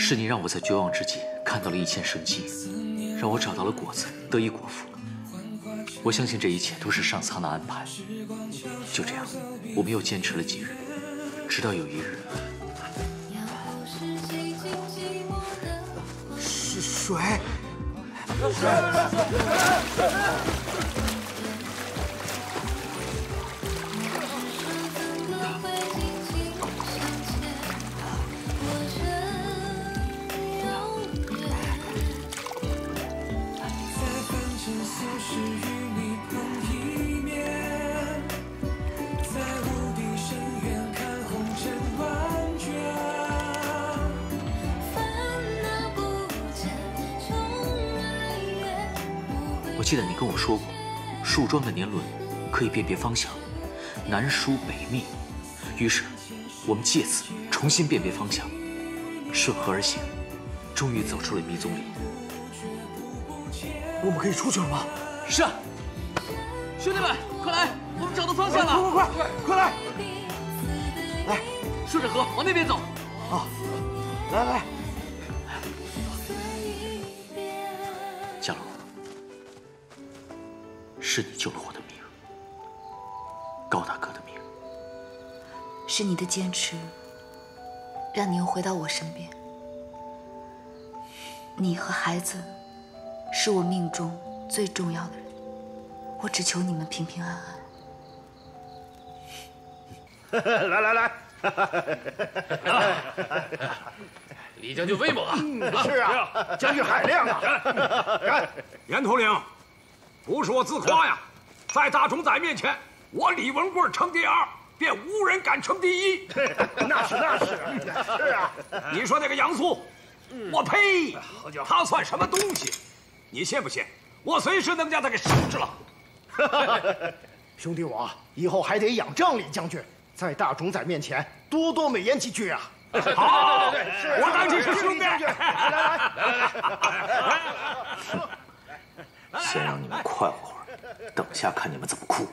是你让我在绝望之际看到了一线生机，让我找到了果子，得以果腹。我相信这一切都是上苍的安排。就这样，我们又坚持了几日，直到有一日， 是水。水。 我记得你跟我说过，树桩的年轮可以辨别方向，南疏北密。于是，我们借此重新辨别方向，顺河而行，终于走出了迷踪里。 我们可以出去了吗？ 是啊，兄弟们，快来，我们找到方向了！ 快快快，快来！来， 顺着河往那边走。 啊，来来。 佳罗，是你救了我的命，高大哥的命。 是你的坚持，让你又回到我身边。你和孩子，是我命中最重要的人。我只求你们平平安安。 来来来， 李将军威猛啊！ 是啊，将军海量啊！ 严统领，不是我自夸呀，在大冢仔面前，我李文贵称第二，便无人敢称第一。 那是那是是啊！ 你说那个杨素，我呸！他算什么东西？你信不信？我随时能将他给收拾了。 兄弟我以后还得仰仗李将军，在大冢仔面前多多美言几句啊！ 好， 对对对， 我当你是兄弟。 来来来来，先让你们快活会儿，等下看你们怎么哭。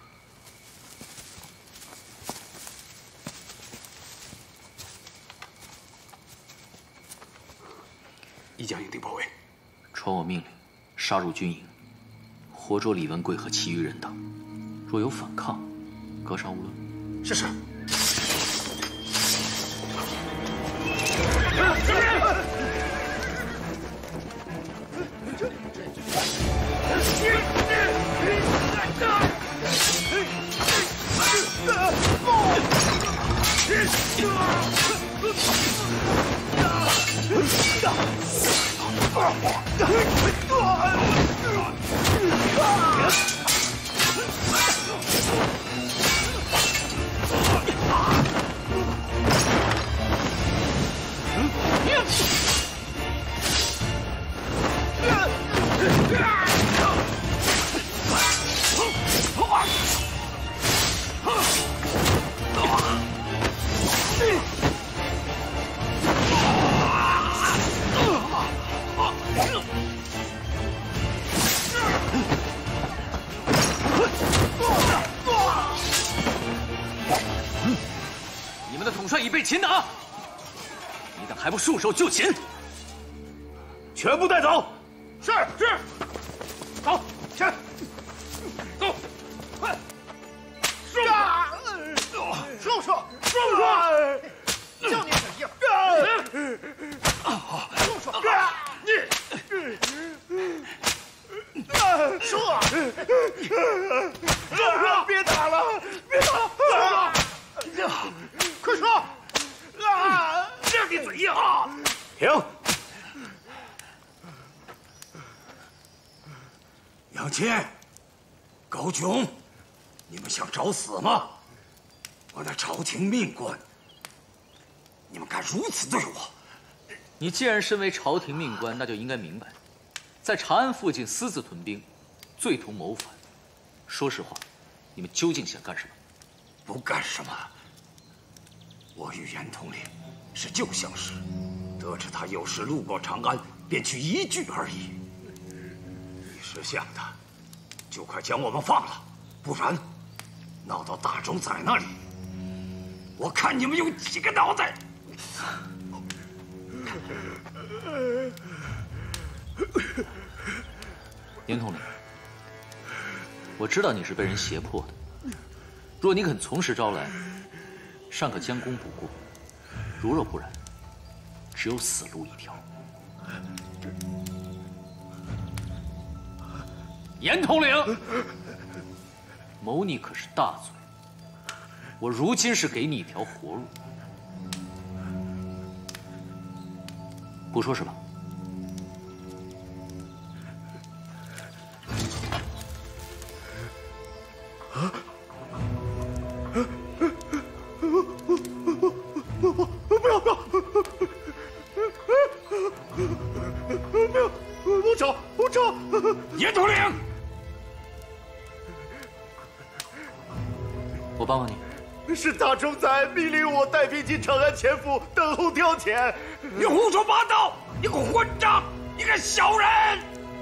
一将营定包围， 传我命令，杀入军营，活捉李文贵和其余人等。若有反抗，格杀勿论。 是是。 你们的统帅已被擒拿，你等还不束手就擒？ 全部带走。是是，走，前，走，快，收收收收收，叫你怎样？收收，你说，说，别打了，别打了，快说，啊，让你怎样？停。 杨谦、高炯，你们想找死吗？我那朝廷命官，你们敢如此对我？ 你既然身为朝廷命官，那就应该明白，在长安附近私自屯兵，罪同谋反。说实话，你们究竟想干什么？ 不干什么。我与严统领是旧相识，得知他有时路过长安，便去一聚而已。你识相的，就快将我们放了，不然闹到大冢仔那里，我看你们有几个脑袋！ 严统领，我知道你是被人胁迫的。若你肯从实招来，尚可将功补过；如若不然，只有死路一条。严统领，谋逆可是大罪，我如今是给你一条活路。不说是吧？ 啊！不要不要！不要！不吵不吵！ 严统领， 我帮帮你。 是大冢宰命令我带兵进长安潜伏，等候调遣。 你胡说八道！你个混账！你个小人！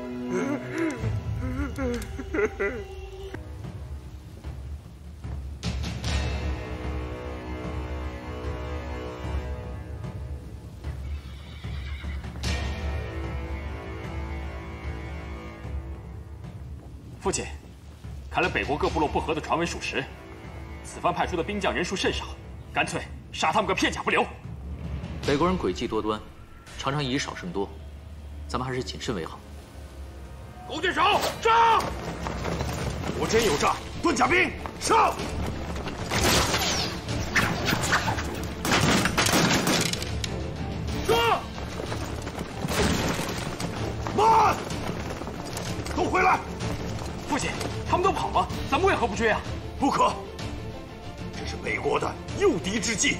父亲，看来北国各部落不和的传闻属实，此番派出的兵将人数甚少，干脆杀他们个片甲不留。 北国人诡计多端，常常以少胜多，咱们还是谨慎为好。 弓箭手上！ 我真有诈，盾甲兵上！ 上！ 慢！都回来！ 父亲，他们都跑了，咱们为何不追啊？ 不可，这是北国的诱敌之计。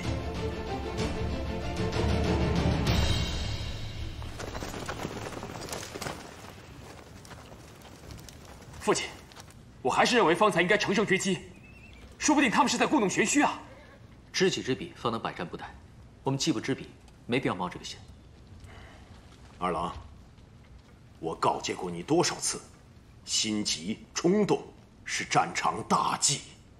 父亲，我还是认为方才应该乘胜追击，说不定他们是在故弄玄虚啊。 知己知彼，方能百战不殆。我们既不知彼，没必要冒这个险。 二郎，我告诫过你多少次，心急冲动是战场大忌。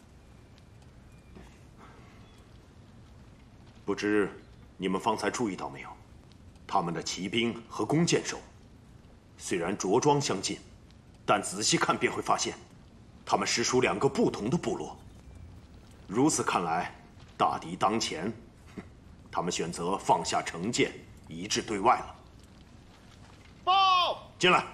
不知你们方才注意到没有，他们的骑兵和弓箭手虽然着装相近，但仔细看便会发现，他们实属两个不同的部落。如此看来，大敌当前，他们选择放下成见，一致对外了。 报！ 进来。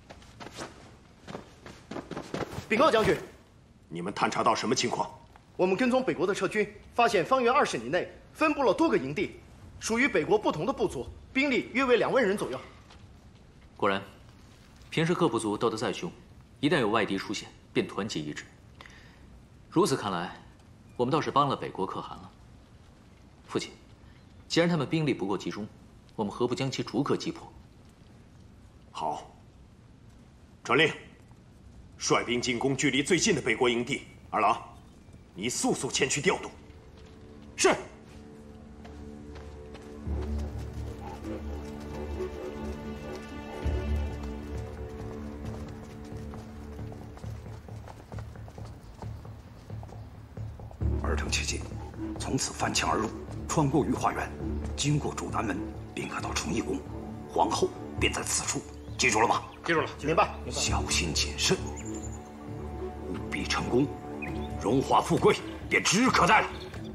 禀告将军， 你们探查到什么情况？ 我们跟踪北国的撤军，发现方圆二十里内分布了多个营地，属于北国不同的部族，兵力约为两万人左右。 果然，平时各部族斗得再凶，一旦有外敌出现，便团结一致。如此看来，我们倒是帮了北国可汗了。父亲，既然他们兵力不够集中，我们何不将其逐个击破？ 好。传令，率兵进攻距离最近的北国营地。二郎，你速速前去调度。 是。 尔等切记，从此翻墙而入，穿过御花园，经过主南门，便可到崇义宫，皇后便在此处。记住了吗？ 记住了，明白。 小心谨慎，务必成功，荣华富贵便指日可待了。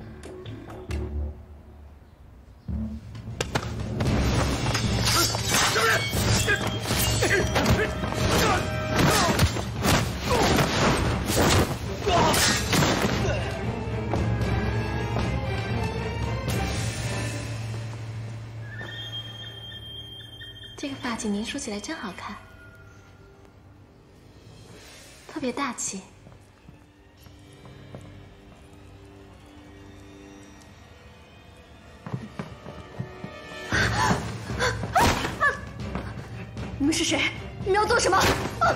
这个发髻您梳起来真好看，特别大气。 你们是谁？你们要做什么？啊！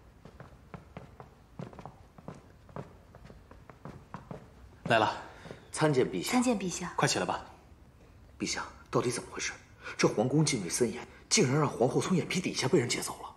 来了， 参见陛下。 参见陛下。 快起来吧。 陛下，到底怎么回事？这皇宫禁卫森严，竟然让皇后从眼皮底下被人劫走了。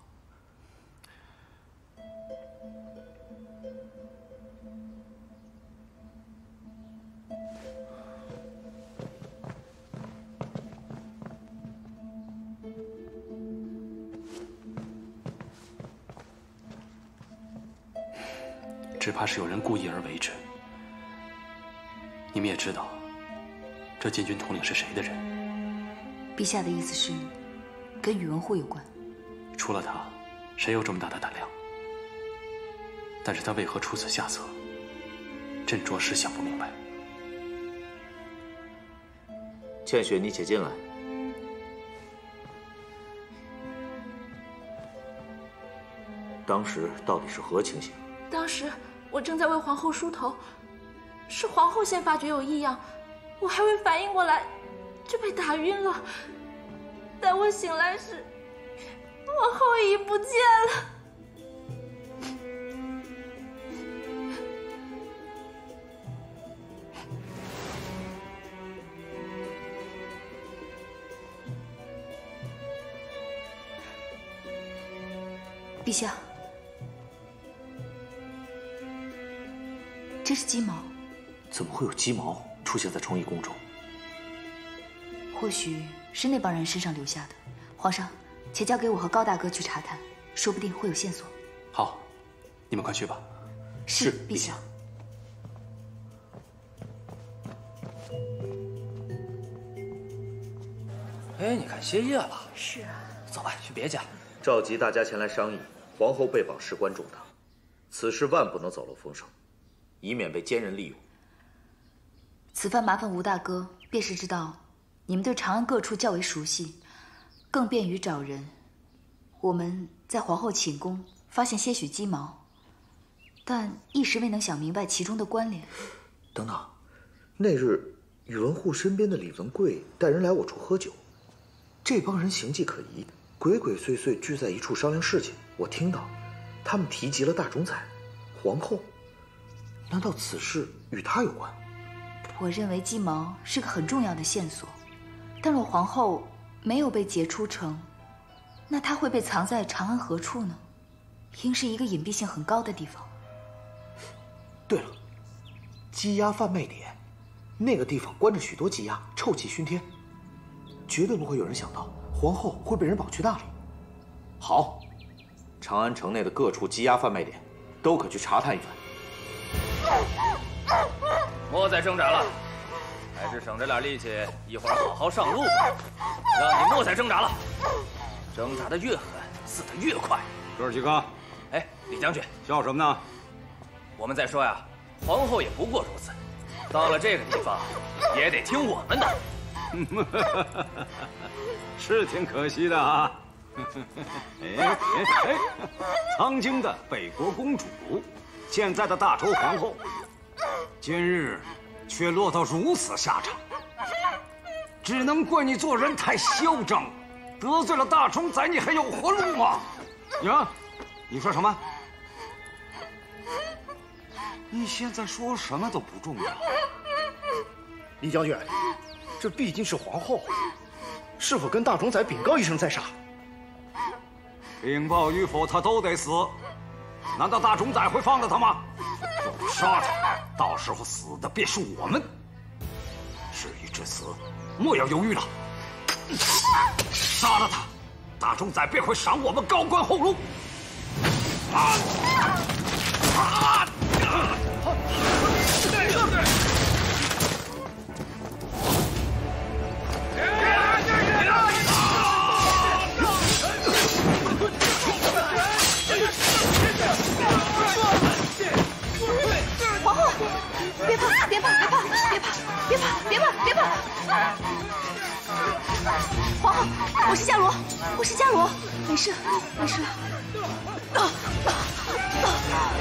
只怕是有人故意而为之。你们也知道，这禁军统领是谁的人？ 陛下的意思是，跟宇文护有关。 除了他，谁有这么大的胆量？但是他为何出此下策？朕着实想不明白。 倩雪，你且进来。当时到底是何情形？ 当时。 我正在为皇后梳头，是皇后先发觉有异样，我还未反应过来，就被打晕了。待我醒来时，皇后已不见了。 陛下。 这是鸡毛， 怎么会有鸡毛出现在崇义宫中？ 或许是那帮人身上留下的。皇上，且交给我和高大哥去查探，说不定会有线索。 好，你们快去吧。 是，陛下。 哎，你看歇业了。 是啊。 走吧，去别家。召集大家前来商议，皇后被绑事关重大，此事万不能走漏风声。 以免被奸人利用。 此番麻烦吴大哥，便是知道你们对长安各处较为熟悉，更便于找人。我们在皇后寝宫发现些许鸡毛，但一时未能想明白其中的关联。 等等，那日宇文护身边的李文贵带人来我处喝酒，这帮人形迹可疑，鬼鬼祟祟聚在一处商量事情。我听到他们提及了大冢宰、皇后。 难道此事与他有关？ 我认为鸡毛是个很重要的线索，但若皇后没有被劫出城，那她会被藏在长安何处呢？应是一个隐蔽性很高的地方。 对了，鸡鸭贩卖点，那个地方关着许多鸡鸭，臭气熏天，绝对不会有人想到皇后会被人绑去那里。 好，长安城内的各处鸡鸭贩卖点，都可去查探一番。 莫再挣扎了，还是省着点力气，一会儿好好上路。让你莫再挣扎了，挣扎的越狠，死的越快。 哥几个， 哎，李将军， 笑什么呢？ 我们在说呀，皇后也不过如此，到了这个地方，也得听我们的。 是挺可惜的啊。哎哎哎，曾经的北国公主。 现在的大周皇后，今日却落到如此下场，只能怪你做人太嚣张，得罪了大冢宰，你还有活路吗？呀，你说什么？你现在说什么都不重要。 李将军，这毕竟是皇后，是否跟大冢宰禀告一声再杀？ 禀报与否，他都得死。 难道大冢宰会放了他吗？若不杀他，到时候死的便是我们。事已至此，莫要犹豫了。杀了他，大冢宰便会赏我们高官厚禄。啊！啊！ 皇后，别怕，别怕，别怕，别怕，别怕，别怕，别怕！皇后，我是伽罗，我是伽罗，没事，没事。啊啊啊！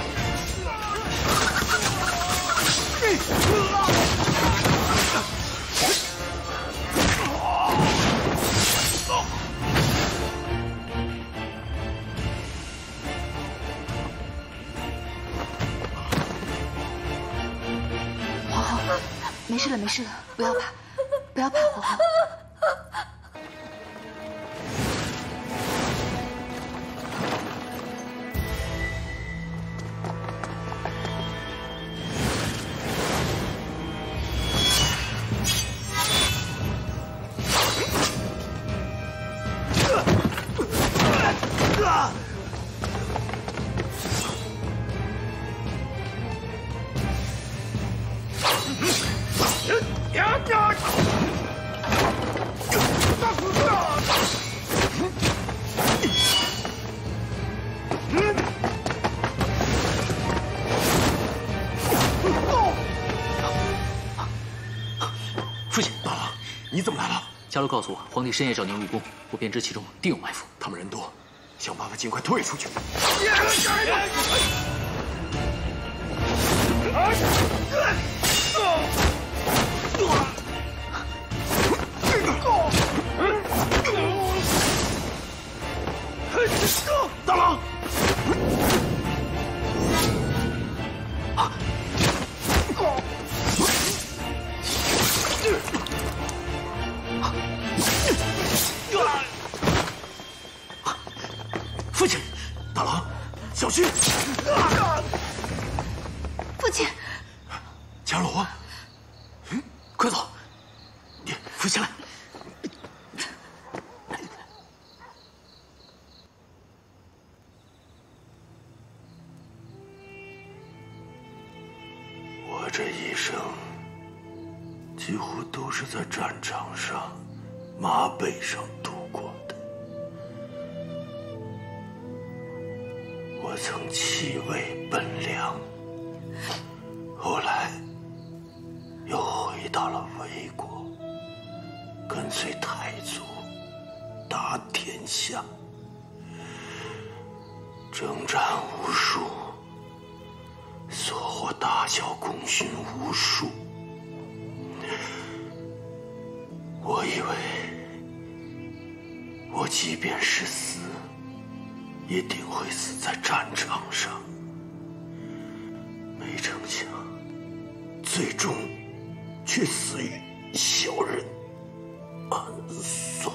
没事了，没事了，不要怕，不要怕，皇后。 父亲， 大郎，你怎么来了？ 伽罗告诉我，皇帝深夜找您入宫，我便知其中定有埋伏。 他们人多，想办法尽快退出去。大郎， 父亲， 大郎，小心！ 父亲， 伽罗， 嗯，快走！你扶起来。 我这一生几乎都是在战场上、马背上度过的。我曾弃位奔梁，后来又回到了魏国，跟随太祖打天下，征战无数，所获大小功勋无数。我以为我即便是死，一定会死在战场上，没成想，最终却死于小人暗算。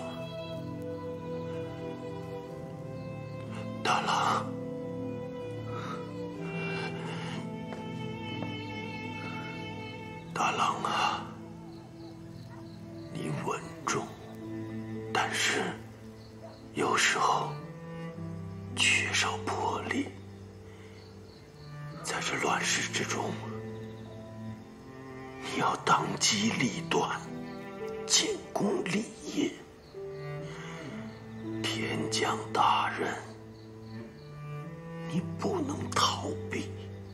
大郎，大郎啊，你稳重，但是有时候缺少魄力。在这乱世之中，你要当机立断，建功立业。天降大任，你不能逃避。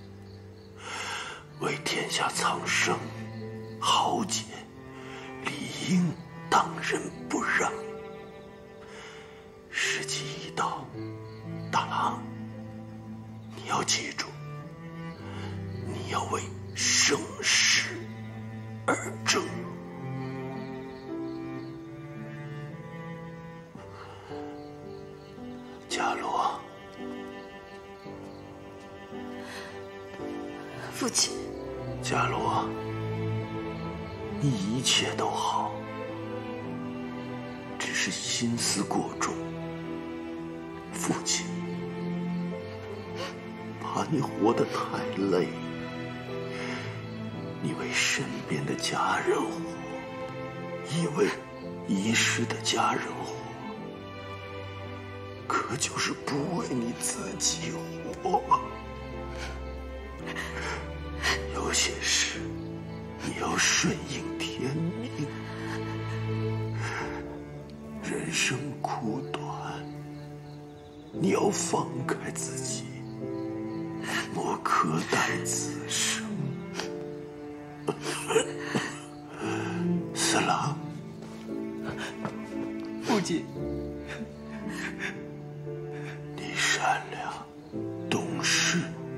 为天下苍生豪杰，理应当仁不让。时机一到，大郎，你要记住，你要为生世而争。伽罗， 父亲。 伽罗，你一切都好，只是心思过重。父亲怕你活得太累，你为身边的家人活，亦为遗失的家人活，可就是不为你自己活。有些事你要顺应天命，人生苦短，你要放开自己，莫苛待此生。四郎， 父亲， 你善良懂事，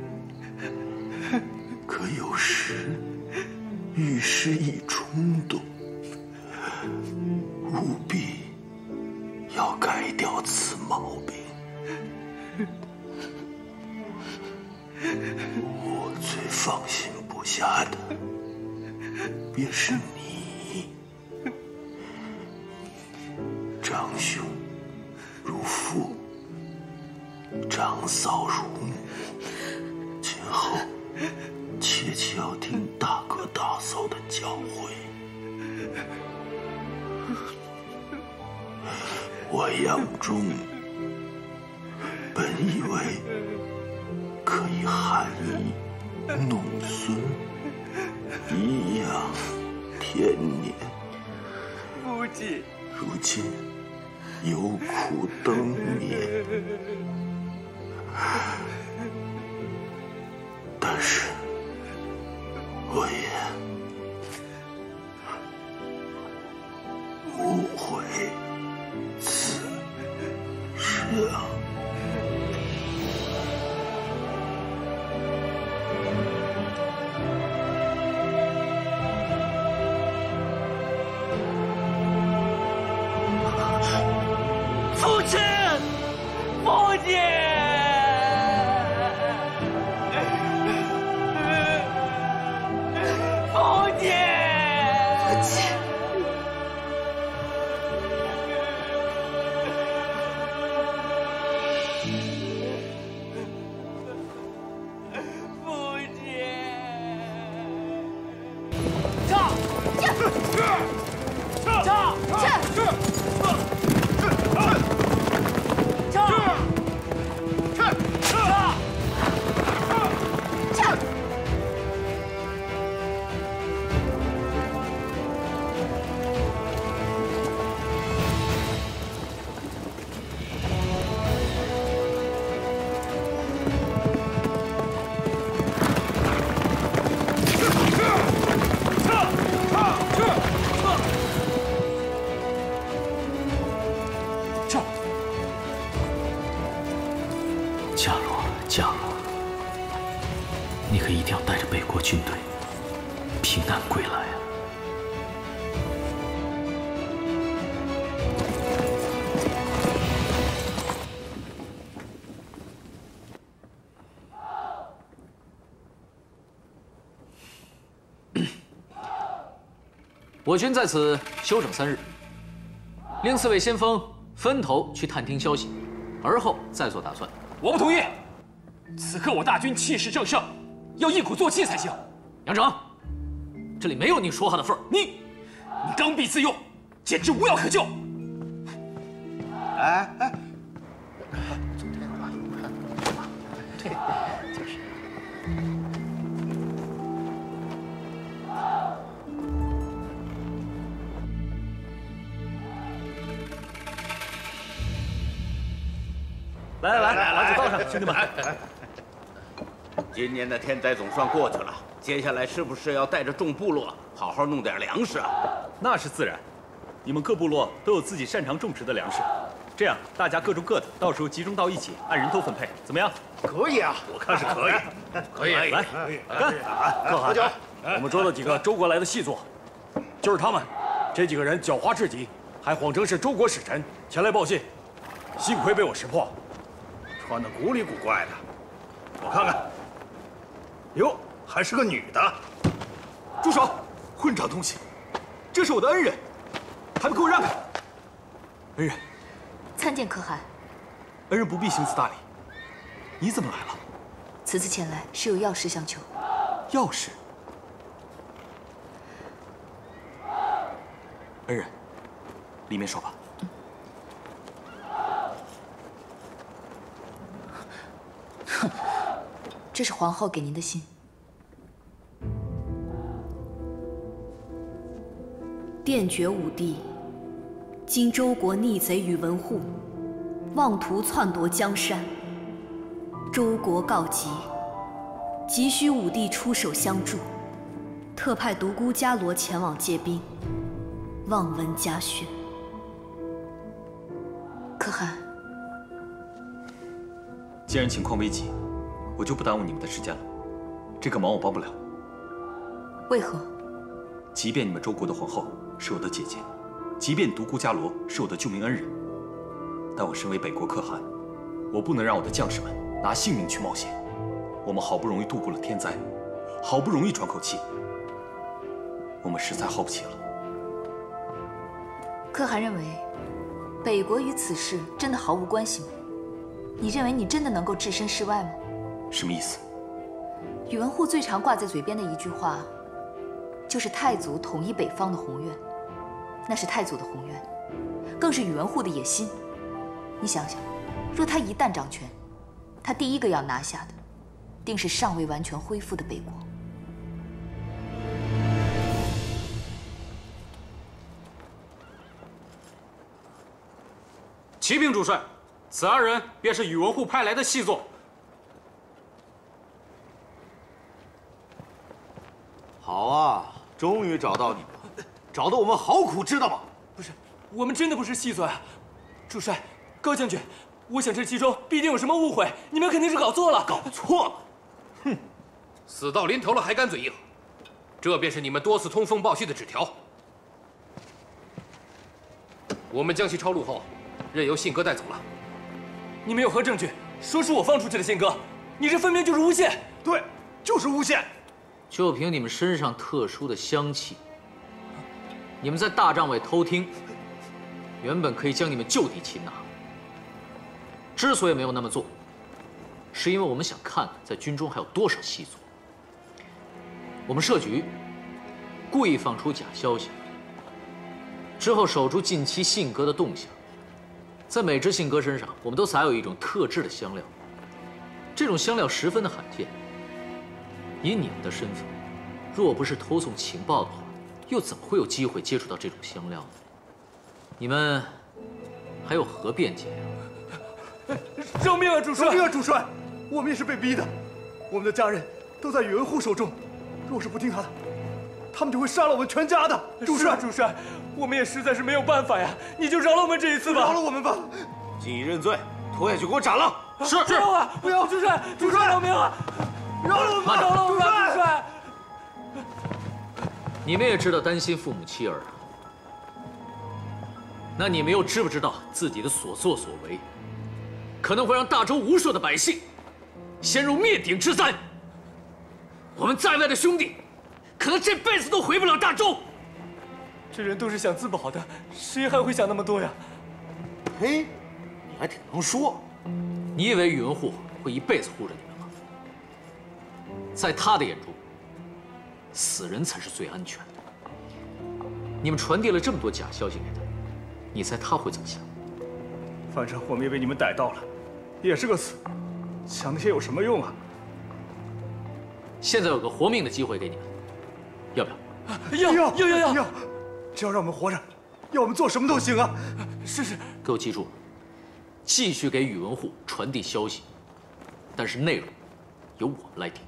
可有时遇事易冲动，务必要改掉此毛病。我最放心不下的便是你。长兄如父，长嫂如母，今后切记要听大哥大嫂的教诲。我杨忠本以为可以含饴弄孙，颐养天年， 父亲， 如今有苦登眠。但是我也无悔此生。 父亲，父亲，父亲，父亲。 军队平安归来啊！我军在此休整三日，令四位先锋分头去探听消息，而后再做打算。 我不同意，此刻我大军气势正盛。 要一鼓作气才行， 杨长，这里没有你说话的份儿。 你，你刚愎自用，简直无药可救。 哎哎， 对，就是。 来来来，老子道上，兄弟们。 今年的天灾总算过去了，接下来是不是要带着众部落好好弄点粮食啊？ 那是自然，你们各部落都有自己擅长种植的粮食，这样大家各种各的，到时候集中到一起，按人头分配，怎么样？ 可以啊， 我看是可以， 可以， 来，干！ 可汗，我们捉到几个周国来的细作，就是他们，这几个人狡猾至极，还谎称是周国使臣前来报信，幸亏被我识破， 穿得古里古怪的，我看看。 哟，还是个女的！ 住手！混账东西！这是我的恩人，还不给我让开！恩人， 参见可汗。 恩人不必行此大礼。你怎么来了？ 此次前来是有要事相求。 要事？恩人，里面说吧。 哼。 这是皇后给您的信。 殿绝武帝，今周国逆贼宇文护，妄图篡夺江山。周国告急，急需武帝出手相助，特派独孤伽罗前往借兵，望闻嘉讯。 可汗， 既然情况危急。 我就不耽误你们的时间了，这个忙我帮不了。 为何？ 即便你们周国的皇后是我的姐姐，即便独孤伽罗是我的救命恩人，但我身为北国可汗，我不能让我的将士们拿性命去冒险。我们好不容易度过了天灾，好不容易喘口气， 我们实在耗不起了。 可汗认为，北国与此事真的毫无关系吗？你认为你真的能够置身事外吗？ 什么意思？ 宇文护最常挂在嘴边的一句话，就是太祖统一北方的宏愿，那是太祖的宏愿，更是宇文护的野心。你想想，若他一旦掌权，他第一个要拿下的，定是尚未完全恢复的北国。 启禀主帅，此二人便是宇文护派来的细作。 好啊，终于找到你了，找得我们好苦，知道吗？ 不是，我们真的不是细作呀，主帅，高将军，我想这其中必定有什么误会，你们肯定是搞错了。 搞错了？ 哼，死到临头了还敢嘴硬，这便是你们多次通风报信的纸条。我们将其抄录后，任由信鸽带走了。 你们有何证据说是我放出去的信鸽？你这分明就是诬陷！ 对，就是诬陷。 就凭你们身上特殊的香气，你们在大帐外偷听，原本可以将你们就地擒拿。之所以没有那么做，是因为我们想看在军中还有多少细作。我们设局，故意放出假消息，之后守住近期信鸽的动向。在每只信鸽身上，我们都撒有一种特制的香料，这种香料十分的罕见。以你们的身份，若不是偷送情报的话，又怎么会有机会接触到这种香料呢？你们还有何辩解呀？ 饶命啊，主帅！ 饶命啊，主帅！我们也是被逼的，我们的家人都在宇文护手中，若是不听他的，他们就会杀了我们全家的。 主帅，主帅，我们也实在是没有办法呀，你就饶了我们这一次吧。 饶了我们吧！ 既已认罪，拖下去给我斩了！ 是是，不要啊！不要，主帅，主帅饶命啊！饶了我们！饶了我们！主帅， 你们也知道担心父母妻儿啊，那你们又知不知道自己的所作所为，可能会让大周无数的百姓陷入灭顶之灾？我们在外的兄弟，可能这辈子都回不了大周。 这人都是想自保的，谁还会想那么多呀？ 嘿，你还挺能说。 你以为宇文护会一辈子护着你们吗？在他的眼中，死人才是最安全的。你们传递了这么多假消息给他，你猜他会怎么想？ 反正我们也被你们逮到了，也是个死，想那些有什么用啊？ 现在有个活命的机会给你们，要不要？ 要要要要要！只要让我们活着，要我们做什么都行啊！ 是是， 给我记住了，继续给宇文护传递消息，但是内容由我们来定。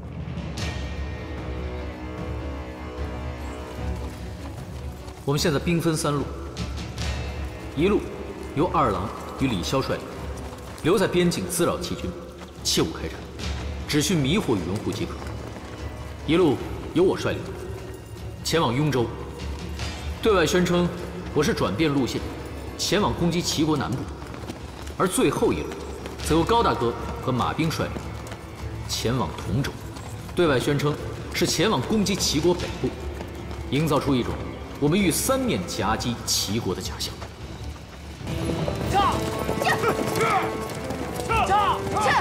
我们现在兵分三路，一路由二郎与李潇率领，留在边境滋扰齐军，切勿开战，只需迷惑宇文护即可。一路由我率领，前往雍州，对外宣称我是转变路线，前往攻击齐国南部；而最后一路，则由高大哥和马兵率领，前往同州，对外宣称是前往攻击齐国北部，营造出一种我们欲三面夹击齐国的假象。 撤！撤！撤！撤！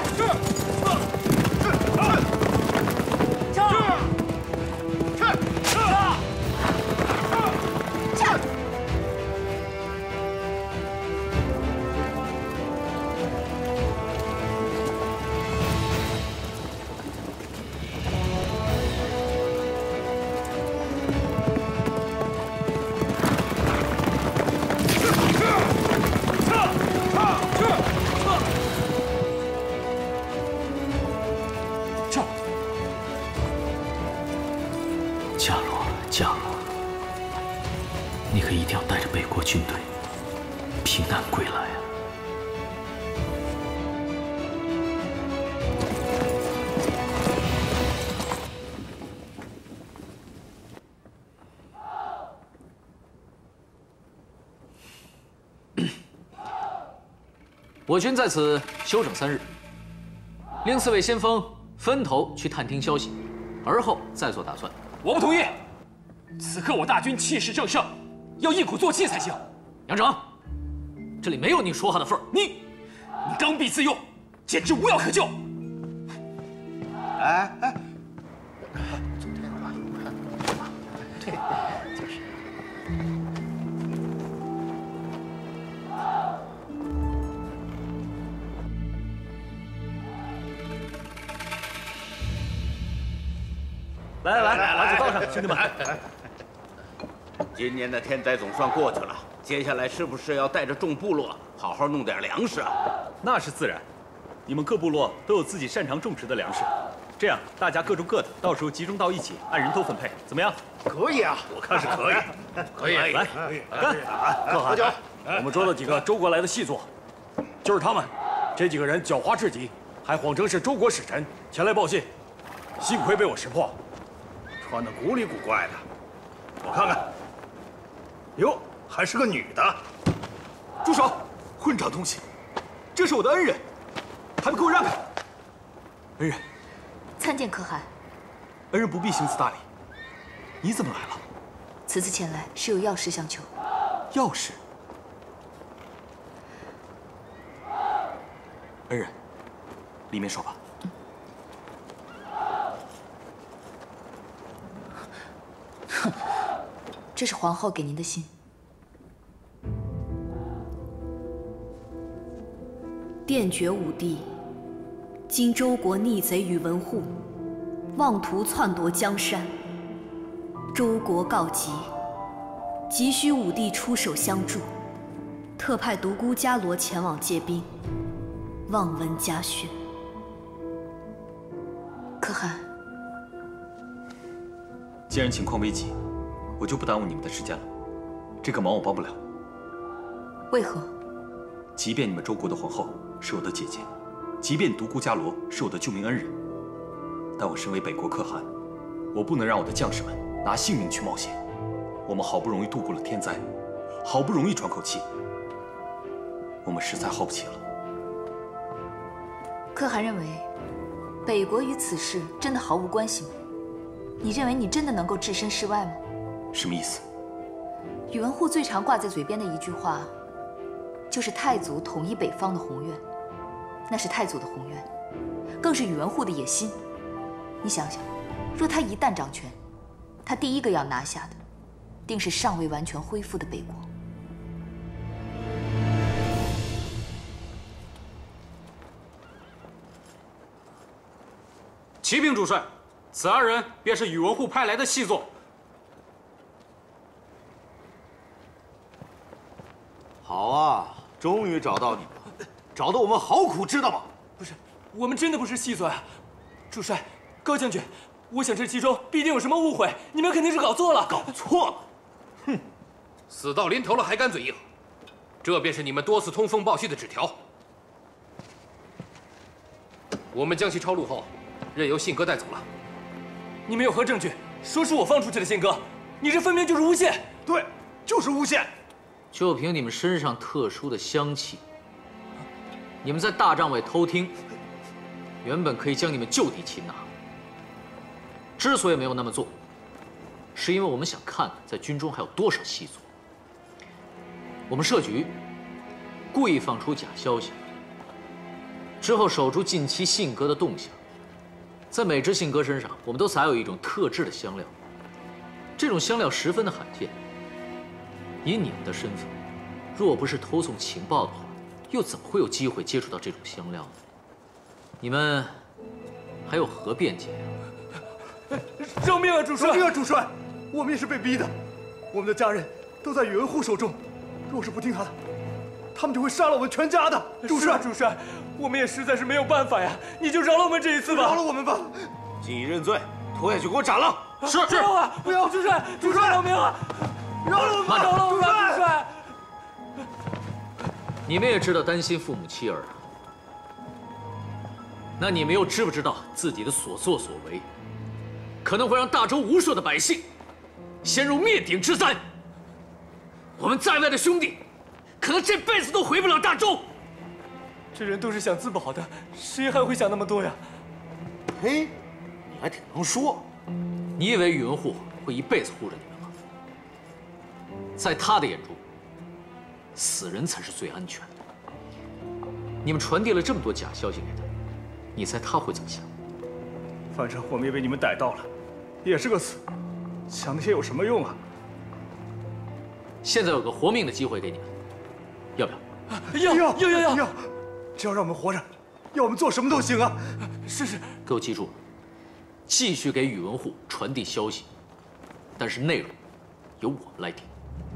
伽罗，伽罗，你可一定要带着北国军队平安归来啊！我军在此休整三日，令四位先锋分头去探听消息，而后再做打算。 我不同意。 此刻我大军气势正盛，要一鼓作气才行。杨成，这里没有你说话的份儿。你，你刚愎自用，简直无药可救。 哎哎， 对，就是。 来来来，把酒倒上，兄弟们！ 今年的天灾总算过去了，接下来是不是要带着众部落好好弄点粮食啊？ 那是自然，你们各部落都有自己擅长种植的粮食，这样大家各种各的，到时候集中到一起，按人头分配，怎么样？ 可以啊， 我看是可以， 可以， 来， 干！ 可汗， 我们捉了几个周国来的细作，就是他们，这几个人狡猾至极，还谎称是周国使臣前来报信，幸亏被我识破。穿得古里古怪的，我看看，哟，还是个女的。住手！混账东西！这是我的恩人，还不给我让开！恩人， 参见可汗。 恩人不必行此大礼。你怎么来了？ 此次前来是有要事相求。 要事？恩人，里面说吧。 哼，这是皇后给您的信。 殿绝武帝，今周国逆贼宇文护，妄图篡夺江山。周国告急，急需武帝出手相助，特派独孤伽罗前往借兵。望闻嘉讯。 可汗。 既然情况危急，我就不耽误你们的时间了。这个忙我帮不了。 为何？ 即便你们周国的皇后是我的姐姐，即便独孤伽罗是我的救命恩人，但我身为北国可汗，我不能让我的将士们拿性命去冒险。我们好不容易度过了天灾，好不容易喘口气，我们实在耗不起了。 可汗认为，北国与此事真的毫无关系吗？你认为你真的能够置身事外吗？ 什么意思？ 宇文护最常挂在嘴边的一句话，就是太祖统一北方的宏愿。那是太祖的宏愿，更是宇文护的野心。你想想，若他一旦掌权，他第一个要拿下的，定是尚未完全恢复的北国。 启禀主帅，此二人便是宇文护派来的细作。 好啊，终于找到你了，找得我们好苦，知道吗？ 不是，我们真的不是细作啊！主帅，高将军，我想这其中必定有什么误会，你们肯定是搞错了。 搞错了？ 哼，死到临头了还敢嘴硬，这便是你们多次通风报信的纸条。我们将其抄录后，任由信鸽带走了。 你们有何证据说是我放出去的信鸽？你这分明就是诬陷！ 对，就是诬陷。 就凭你们身上特殊的香气，你们在大帐外偷听，原本可以将你们就地擒拿。之所以没有那么做，是因为我们想看看在军中还有多少细作。我们设局，故意放出假消息，之后守住近期信鸽的动向。在每只信鸽身上，我们都撒有一种特制的香料，这种香料十分的罕见。以你们的身份，若不是偷送情报的话，又怎么会有机会接触到这种香料呢？你们还有何辩解啊？饶命啊，主帅！ 饶命啊，主帅！我们也是被逼的，我们的家人都在宇文护手中，若是不听他的，他们就会杀了我们全家的。主帅， 主帅，我们也实在是没有办法呀，你就饶了我们这一次吧。 饶了我们吧！ 既已认罪，拖下去给我斩了！ 是是啊！不要，主帅，主帅饶命啊！饶了我们！饶了我们！主帅， 你们也知道担心父母妻儿啊，那你们又知不知道自己的所作所为，可能会让大周无数的百姓陷入灭顶之灾？我们在外的兄弟，可能这辈子都回不了大周。 这人都是想自保的，谁还会想那么多呀？ 嘿，你还挺能说。 你以为宇文护会一辈子护着你们吗？ 在他的眼中，死人才是最安全的。你们传递了这么多假消息给他，你猜他会怎么想？ 反正我们也被你们逮到了，也是个死，想那些有什么用啊？ 现在有个活命的机会给你们，要不要？ 要要要要要！只要让我们活着，要我们做什么都行啊！ 是是，给我记住，继续给宇文护传递消息，但是内容由我们来定。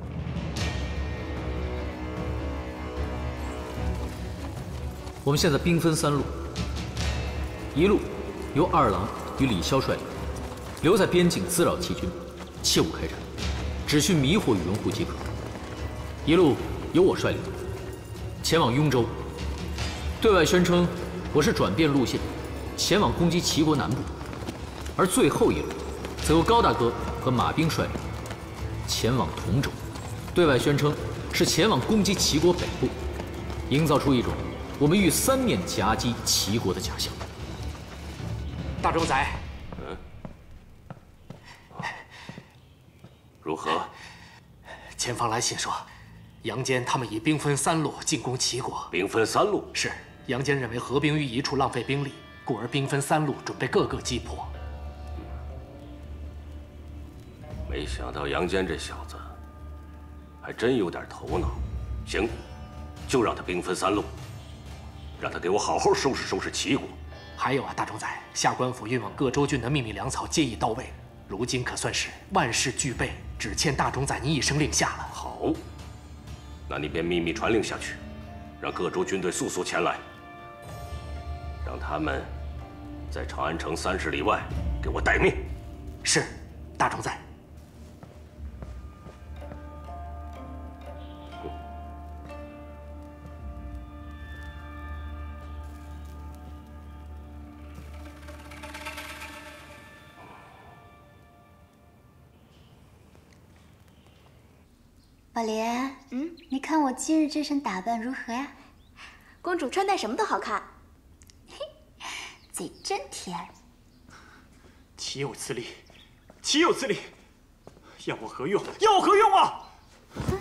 我们现在兵分三路，一路由二郎与李潇率领，留在边境滋扰齐军，切勿开战，只需迷惑宇文护即可。一路由我率领，前往雍州，对外宣称我是转变路线，前往攻击齐国南部；而最后一路，则由高大哥和马兵率领，前往同州，对外宣称是前往攻击齐国北部，营造出一种我们欲三面夹击齐国的假象。 大冢宰， 嗯，如何？ 前方来信说，杨坚他们已兵分三路进攻齐国。 兵分三路是杨坚认为合兵于一处浪费兵力，故而兵分三路，准备各个击破。 没想到杨坚这小子还真有点头脑。行，就让他兵分三路，让他给我好好收拾收拾齐国。 还有啊，大冢宰，下官府运往各州郡的秘密粮草皆已到位，如今可算是万事俱备，只欠大冢宰你一声令下了。 好，那你便秘密传令下去，让各州军队速速前来，让他们在长安城三十里外给我待命。 是，大冢宰。 宝莲，嗯，你看我今日这身打扮如何呀？ 公主穿戴什么都好看。 嘿，嘴真甜。 岂有此理！岂有此理！要我何用？要我何用啊！ 嗯、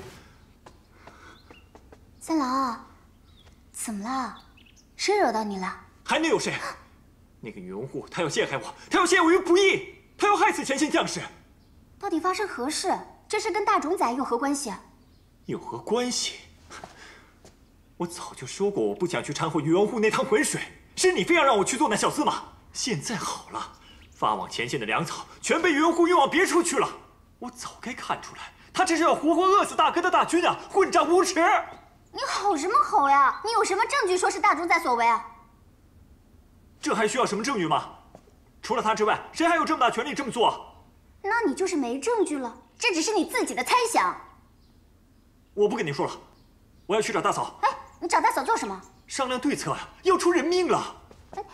三郎，怎么了？谁惹到你了？ 还能有谁？那个宇文护，他要陷害我，他要陷我于不义，他要害死前线将士。 到底发生何事？这事跟大冢宰有何关系？ 有何关系？我早就说过，我不想去掺和宇文护那趟浑水，是你非要让我去做那小司马。现在好了，发往前线的粮草全被宇文护运往别处去了。我早该看出来，他这是要活活饿死大哥的大军啊！混账无耻！ 你吼什么吼呀？你有什么证据说是大冢宰所为啊？ 这还需要什么证据吗？除了他之外，谁还有这么大权力这么做？ 那你就是没证据了，这只是你自己的猜想。 我不跟你说了，我要去找大嫂。 哎，你找大嫂做什么？ 商量对策呀，要出人命了。哎，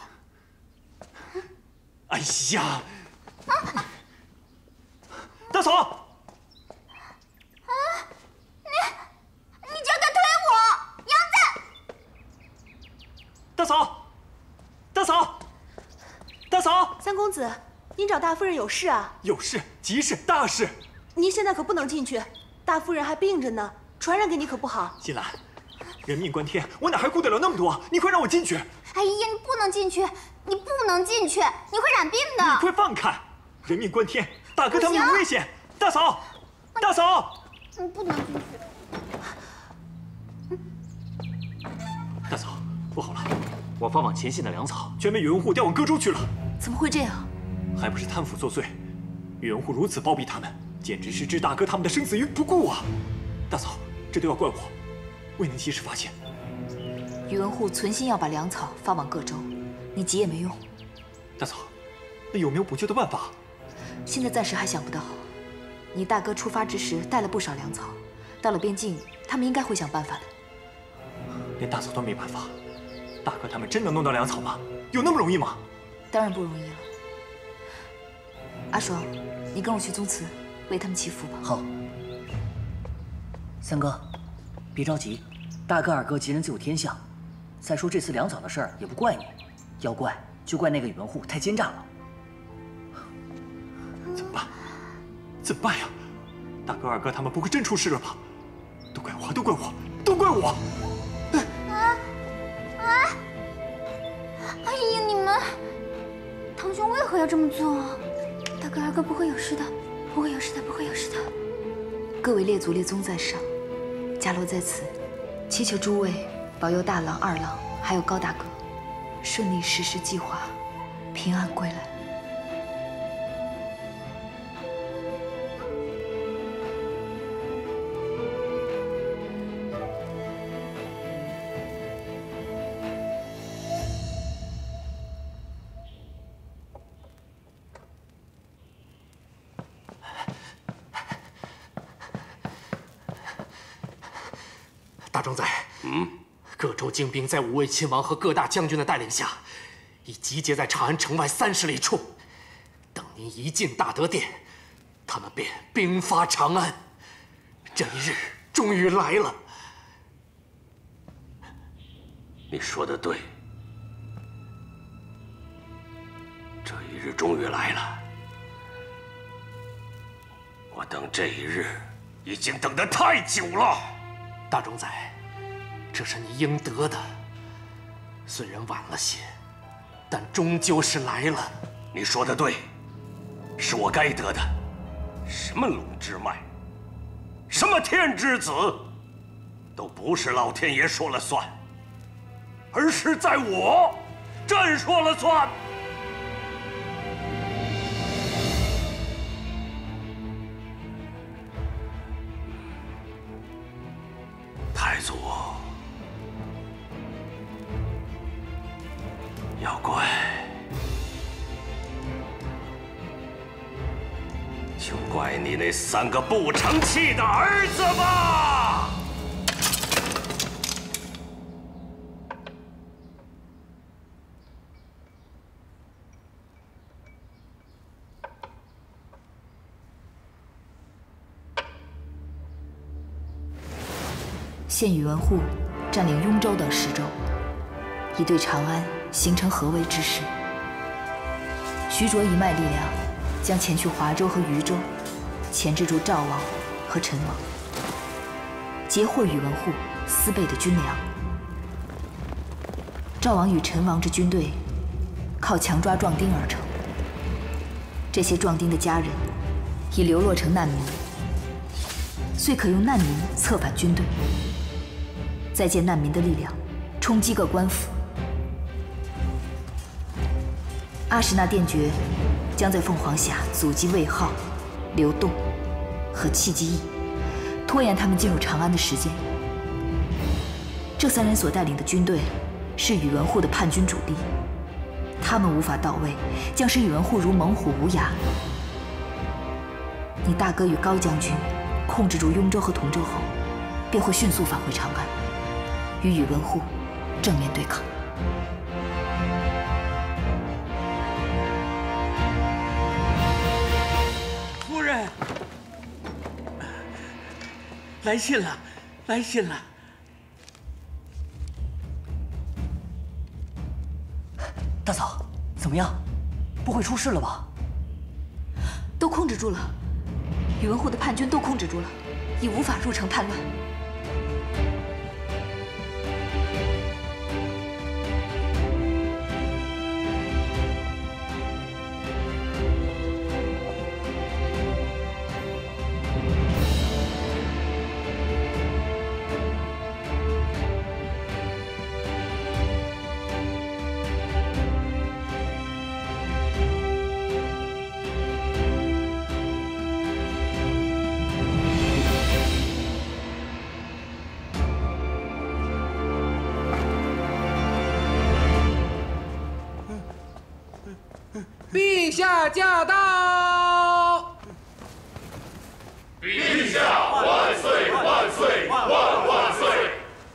哎呀，啊、大嫂！ 啊，你你竟敢推我，杨子！ 大嫂，大嫂，大嫂！ 三公子。您找大夫人有事啊？ 有事，急事，大事。 您现在可不能进去，大夫人还病着呢，传染给你可不好。 金兰，人命关天，我哪还顾得了那么多？你快让我进去！ 哎呀，你不能进去，你不能进去，你会染病的。 你快放开！人命关天，大哥他们有危险。大嫂，大嫂， 你不能进去。 大嫂，不好了，我发往前线的粮草全被宇文护调往各州去了。 怎么会这样？ 还不是贪腐作祟，宇文护如此包庇他们，简直是置大哥他们的生死于不顾啊！大嫂，这都要怪我，未能及时发现。 宇文护存心要把粮草发往各州，你急也没用。 大嫂，那有没有补救的办法？ 现在暂时还想不到。你大哥出发之时带了不少粮草，到了边境，他们应该会想办法的。 连大嫂都没办法，大哥他们真能弄到粮草吗？有那么容易吗？ 当然不容易了。阿爽，你跟我去宗祠，为他们祈福吧。 好。三哥，别着急，大哥二哥吉人自有天相。再说这次粮草的事儿也不怪你，要怪就怪那个宇文护太奸诈了。 怎么办？怎么办呀？大哥哥、二哥他们不会真出事了吧？都怪我，都怪我，都怪我！ 啊啊！哎呀，你们，堂兄为何要这么做啊？大哥、二哥不会有事的，不会有事的，不会有事的。 各位列祖列宗在上，伽罗在此，祈求诸位保佑大郎、二郎还有高大哥顺利实施计划，平安归来。 大冢仔，嗯，各州精兵在五位亲王和各大将军的带领下，已集结在长安城外三十里处。等您一进大德殿，他们便兵发长安。这一日终于来了。 你说的对，这一日终于来了。我等这一日已经等得太久了。 大冢仔，这是你应得的，虽然晚了些，但终究是来了。 你说的对，是我该得的。什么龙之脉，什么天之子，都不是老天爷说了算，而是在我朕说了算。太祖，要怪就怪你那三个不成器的儿子吧！ 现宇文护占领雍州等十州，已对长安形成合围之势。徐卓一脉力量将前去华州和渝州，钳制住赵王和陈王，截获宇文护私备的军粮。赵王与陈王之军队靠强抓壮丁而成，这些壮丁的家人已流落成难民，遂可用难民策反军队。再借难民的力量冲击各官府。阿史那殿爵将在凤凰峡阻击魏浩、刘栋和戚继义，拖延他们进入长安的时间。这三人所带领的军队是宇文护的叛军主力，他们无法到位，将使宇文护如猛虎无涯。你大哥与高将军控制住雍州和同州后，便会迅速返回长安，与宇文护正面对抗。 夫人，来信了，来信了。 大嫂，怎么样？不会出事了吧？ 都控制住了，宇文护的叛军都控制住了，已无法入城叛乱。 陛下驾到！ 陛下万岁万岁万万岁！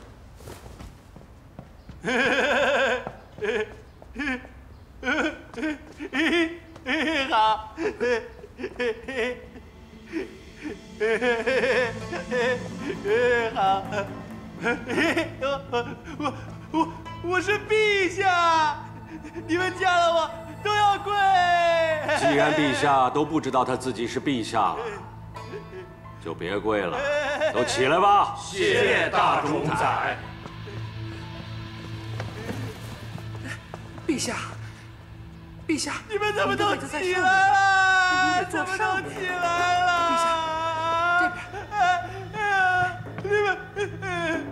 好，好，我我我我是陛下，你们见了我都要跪。 既然陛下都不知道他自己是陛下了， 就别跪了，都起来吧。 谢大冢宰。 陛下，陛下， 你们怎么都起来了？怎么都起来了？ 陛下，这边。 你们。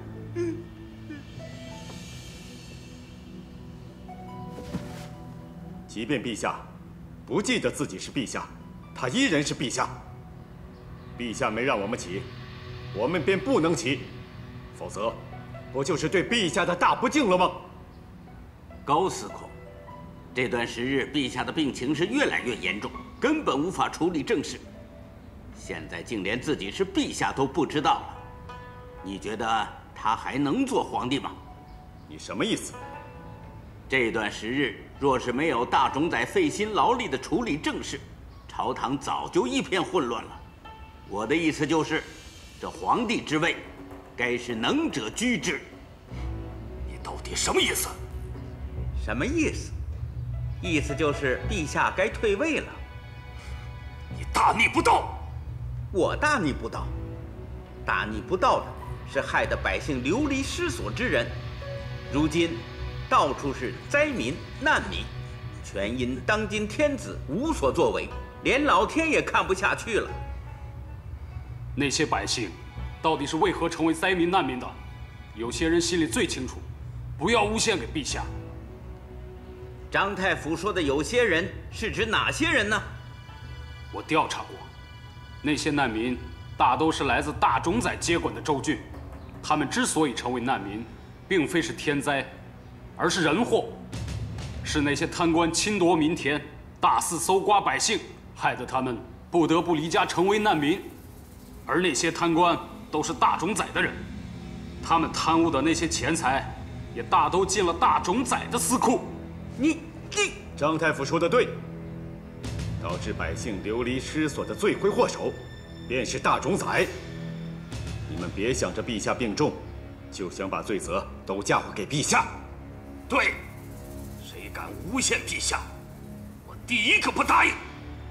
即便陛下不记得自己是陛下，他依然是陛下。陛下没让我们起，我们便不能起，否则，不就是对陛下的大不敬了吗？ 高司空，这段时日陛下的病情是越来越严重，根本无法处理政事。现在竟连自己是陛下都不知道了，你觉得他还能做皇帝吗？ 你什么意思？ 这段时日，若是没有大冢宰费心劳力的处理政事，朝堂早就一片混乱了。我的意思就是，这皇帝之位，该是能者居之。 你到底什么意思？ 什么意思？意思就是陛下该退位了。 你大逆不道！ 我大逆不道？大逆不道的是害得百姓流离失所之人。如今。 到处是灾民难民，全因当今天子无所作为，连老天也看不下去了。 那些百姓到底是为何成为灾民难民的？有些人心里最清楚，不要诬陷给陛下。 张太府说的有些人是指哪些人呢？ 我调查过，那些难民大都是来自大冢宰接管的州郡，他们之所以成为难民，并非是天灾。 而是人祸，是那些贪官侵夺民田，大肆搜刮百姓，害得他们不得不离家成为难民。而那些贪官都是大冢宰的人，他们贪污的那些钱财，也大都进了大冢宰的私库。 你你， 张太府说的对，导致百姓流离失所的罪魁祸首，便是大冢宰。你们别想着陛下病重，就想把罪责都嫁祸给陛下。 对，谁敢诬陷陛下，我第一个不答应。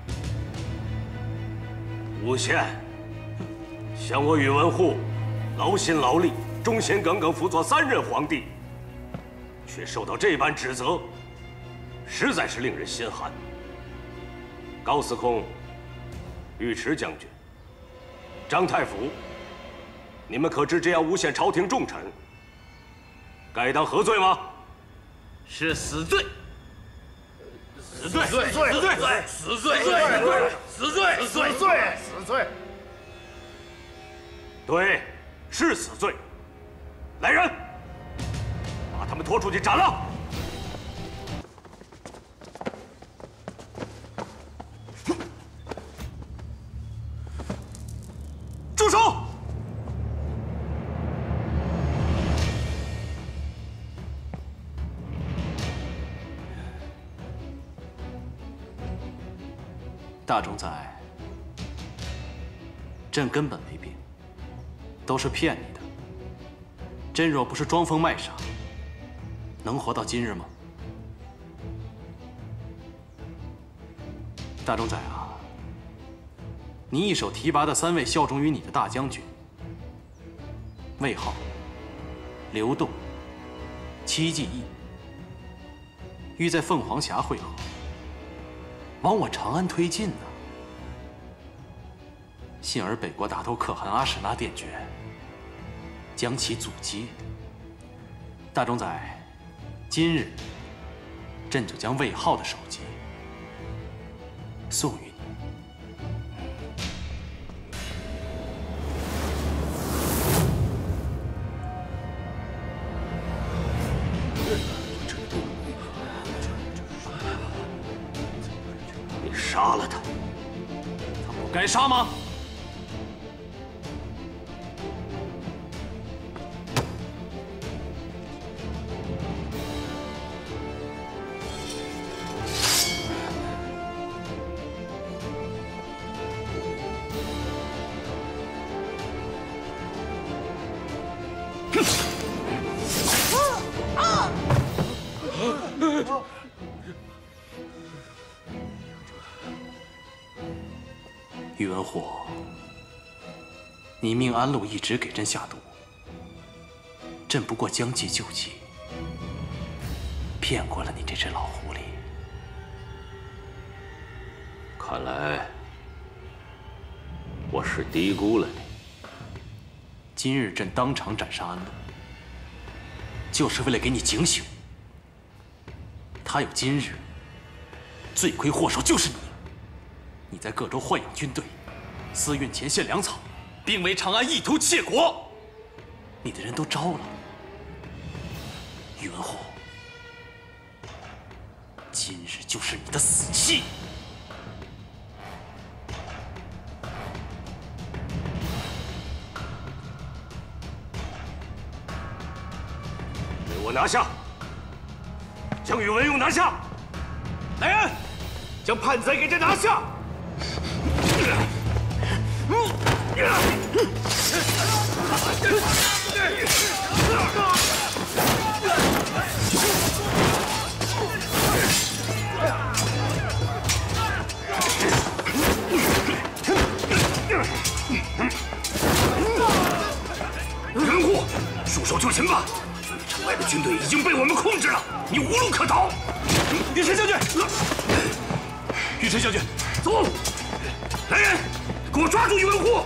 诬陷，像我宇文护，劳心劳力，忠心耿耿辅佐三任皇帝，却受到这般指责，实在是令人心寒。高司空、尉迟将军、张太府，你们可知这样诬陷朝廷重臣，该当何罪吗？ 是死罪， 死罪，死罪，死罪，死罪，死罪，死罪，死罪，死罪。 对，是死罪。来人，把他们拖出去斩了。住手！ 大冢宰，朕根本没病，都是骗你的。朕若不是装疯卖傻，能活到今日吗？大冢宰啊，你一手提拔的三位效忠于你的大将军，魏浩、刘栋、戚继义，欲在凤凰峡会合。 往我长安推进呢。幸而北国大都可汗阿史那殿决，将其阻击。大冢宰，今日朕就将魏浩的首级送与你。 你杀了他， 他不该杀吗？ 宇文护， 你命安禄一直给朕下毒，朕不过将计就计，骗过了你这只老狐狸。 看来我是低估了你。 今日朕当场斩杀安禄，就是为了给你警醒。他有今日，罪魁祸首就是你。你在各州豢养军队，私运前线粮草，兵围长安，意图窃国。你的人都招了。宇文护，今日就是你的死期。 给我拿下！将宇文邕拿下！ 来人，将叛贼给朕拿下！ 宇文护，束手就擒吧！城外的军队已经被我们控制了，你无路可逃。 尉迟将军，尉迟将军， 走！来人，给我抓住宇文护！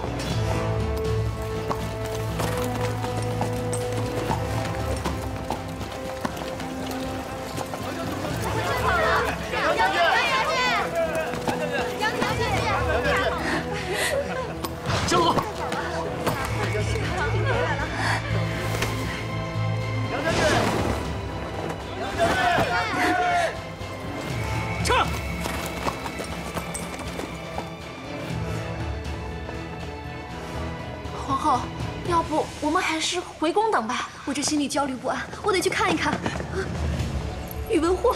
杨将军，杨将军，杨将军， 小罗， 杨将军，杨将军， 撤！ 皇后，要不我们还是回宫等吧？我这心里焦虑不安，我得去看一看。宇文护，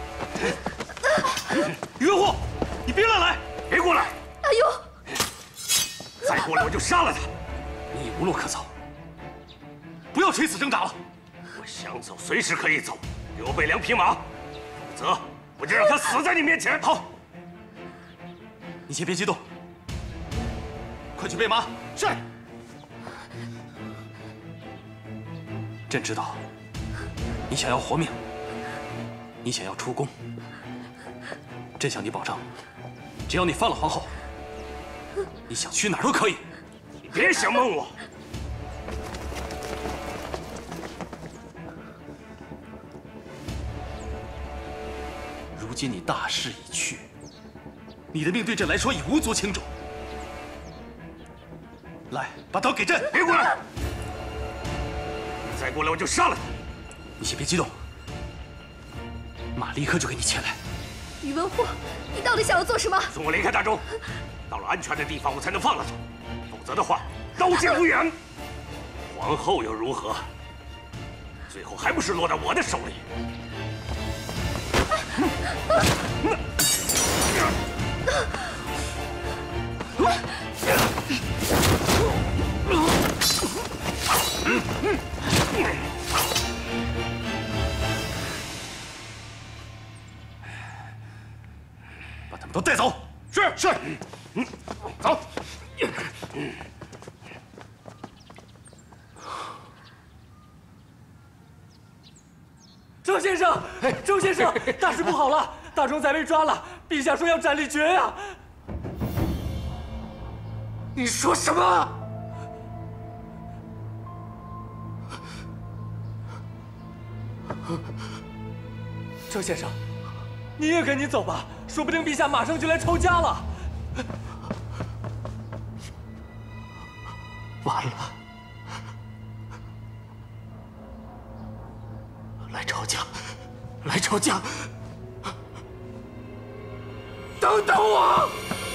宇文护，你别乱来！ 别过来！ 哎呦！ 再过来我就杀了他！ 你无路可走，不要垂死挣扎了。 我想走，随时可以走，给我备两匹马，否则我就让他死在你面前。 好，你先别激动，快去备马。 是。 朕知道，你想要活命，你想要出宫。朕向你保证，只要你放了皇后，你想去哪儿都可以。 你别想蒙我！ 如今你大势已去，你的命对朕来说已无足轻重。来，把刀给朕！ 别过来！再过来我就杀了他！ 你先别激动，马立刻就给你牵来。 宇文护，你到底想要做什么？ 送我离开大钟，到了安全的地方我才能放了他，否则的话，刀剑无缘。皇后又如何？最后还不是落在我的手里。 把他们都带走。 是是，嗯，走。 周先生，周先生，大事不好了！大冢宰被抓了，陛下说要斩立决呀！ 你说什么？ 周先生，你也赶紧走吧，说不定陛下马上就来抄家了。 完了，来抄家，来抄家！ 等等我！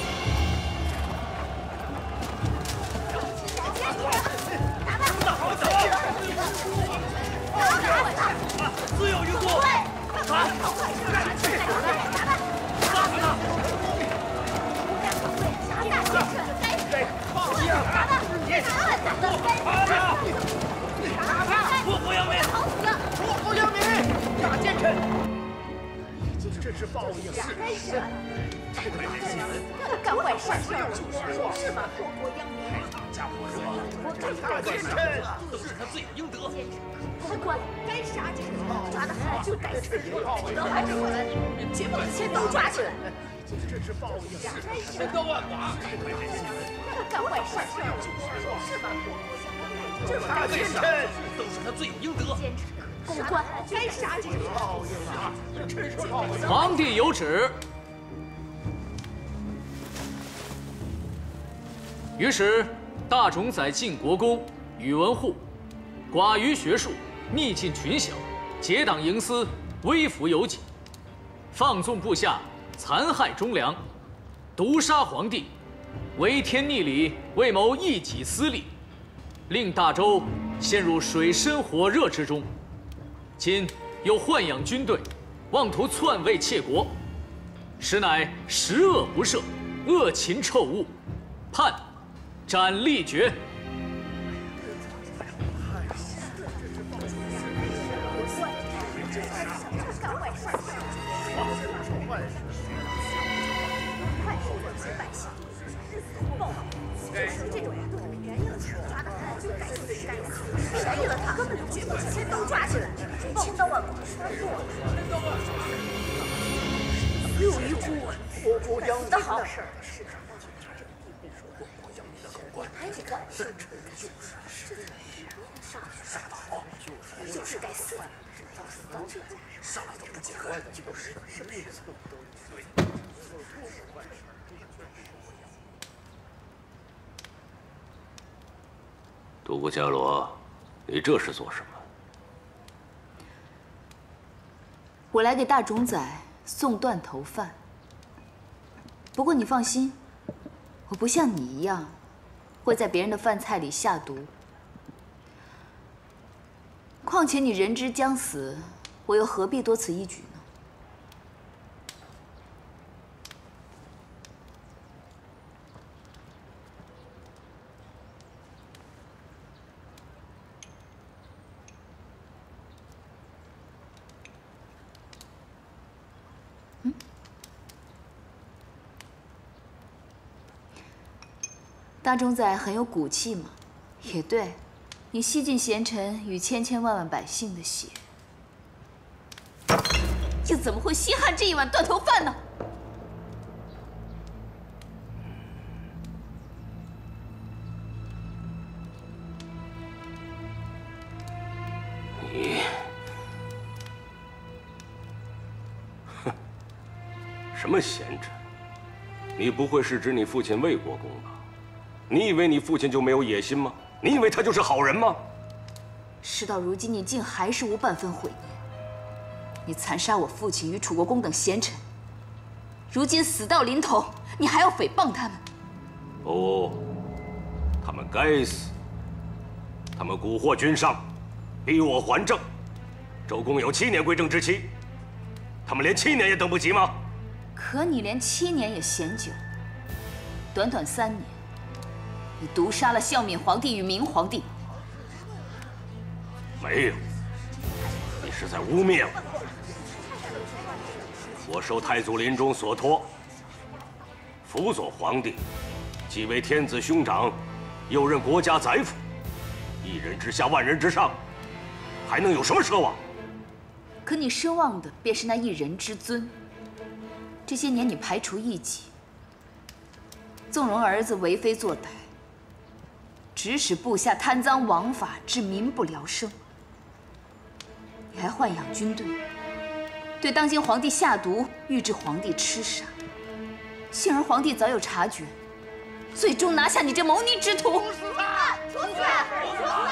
自有一过。打！ 我胡杨明，我胡杨明，大奸臣！这是报应，是。干坏事，是吗？我胡杨明。 家伙说， 大奸臣都是他罪有应得。 快快，该杀就杀，抓得好就该吃，得还是回来，绝不能先都抓起来。 这是报应，千刀万剐。 干坏事是吧？ 大奸臣都是他罪有应得。 公关，该杀就杀。 皇帝有旨。于是，大冢宰进国公宇文护，寡于学术，逆尽群小，结党营私，微服有己，放纵部下，残害忠良，毒杀皇帝，违天逆礼，为谋一己私利，令大周陷入水深火热之中。今又豢养军队，妄图篡位窃国，实乃十恶不赦，恶禽臭物，判斩立决。 谁了他，根本就绝不先都抓起来，千刀万剐，死有余辜，死得好。就是该死，死到这家，杀都不解恨，就是是不是？ 独孤伽罗，你这是做什么？ 我来给大冢宰送断头饭。不过你放心，我不像你一样，会在别人的饭菜里下毒。况且你人之将死，我又何必多此一举呢？嗯？大冢宰很有骨气嘛，也对。你吸尽贤臣与千千万万百姓的血，又怎么会稀罕这一碗断头饭呢？ 你，哼，什么贤臣？你不会是指你父亲魏国公吧？你以为你父亲就没有野心吗？你以为他就是好人吗？ 事到如今，你竟还是无半分悔念。你残杀我父亲与楚国公等贤臣，如今死到临头，你还要诽谤他们？ 不，他们该死。他们蛊惑君上，逼我还政。周公有七年归政之期，他们连七年也等不及吗？ 可你连七年也嫌久，短短三年。你毒杀了孝敏皇帝与明皇帝， 没有，你是在污蔑我。我受太祖临终所托，辅佐皇帝，既为天子兄长，又任国家宰辅，一人之下，万人之上，还能有什么奢望？ 可你奢望的便是那一人之尊。这些年你排除异己，纵容儿子为非作歹。指使部下贪赃枉法，致民不聊生。你还豢养军队，对当今皇帝下毒，欲置皇帝痴傻。幸而皇帝早有察觉，最终拿下你这谋逆之徒。 处死他！处死他！处死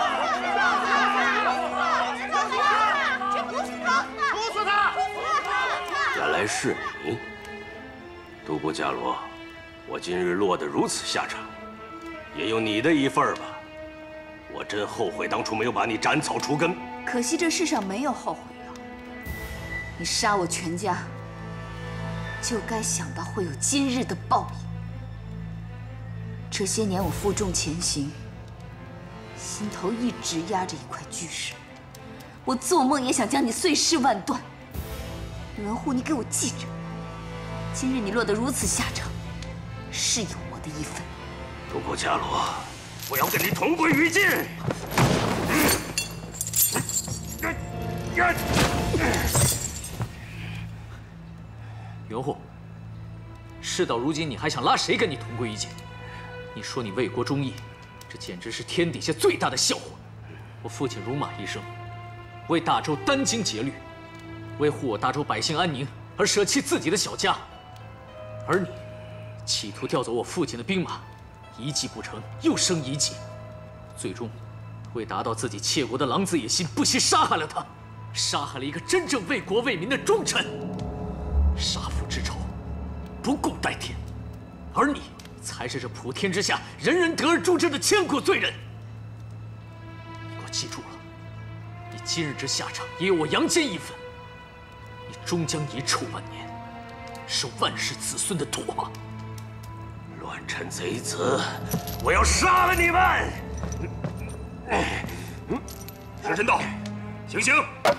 他！处死他！ 原来是你，独孤伽罗，我今日落得如此下场。也有你的一份吧，我真后悔当初没有把你斩草除根。 可惜这世上没有后悔药。你杀我全家，就该想到会有今日的报应。这些年我负重前行，心头一直压着一块巨石，我做梦也想将你碎尸万段。宇文护，你给我记着，今日你落得如此下场，是有我的一份。 独孤伽罗， 我要跟你同归于尽！ 袁护，事到如今，你还想拉谁跟你同归于尽？你说你为国忠义，这简直是天底下最大的笑话！我父亲戎马一生，为大周殚精竭虑，为护我大周百姓安宁而舍弃自己的小家，而你企图调走我父亲的兵马，一计不成又生一计，最终为达到自己窃国的狼子野心，不惜杀害了他，杀害了一个真正为国为民的忠臣。杀父之仇，不共戴天，而你才是这普天之下人人得而诛之的千古罪人。你给我记住了，你今日之下场也有我杨坚一份。你终将遗臭万年，是万世子孙的唾骂。 乱臣贼子，我要杀了你们！ 时辰到，行刑！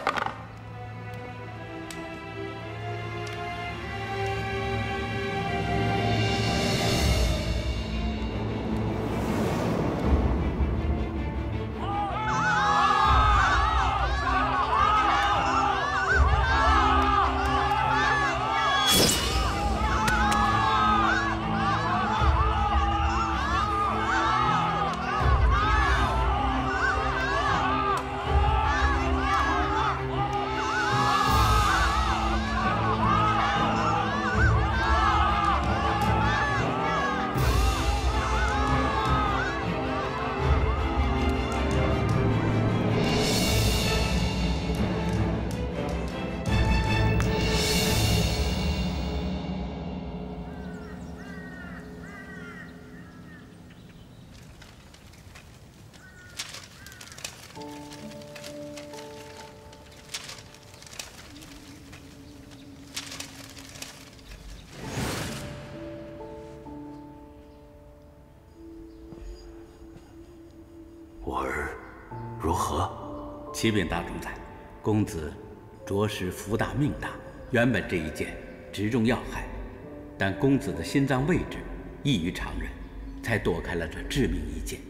我儿如何？ 启禀大主宰，公子着实福大命大。原本这一箭直中要害，但公子的心脏位置异于常人，才躲开了这致命一箭。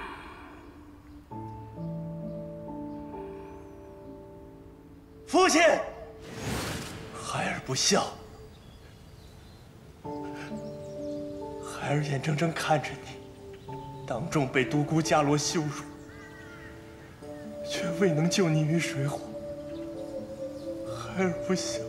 父亲，孩儿不孝，孩儿眼睁睁看着你当众被独孤伽罗羞辱，却未能救你于水火，孩儿不孝。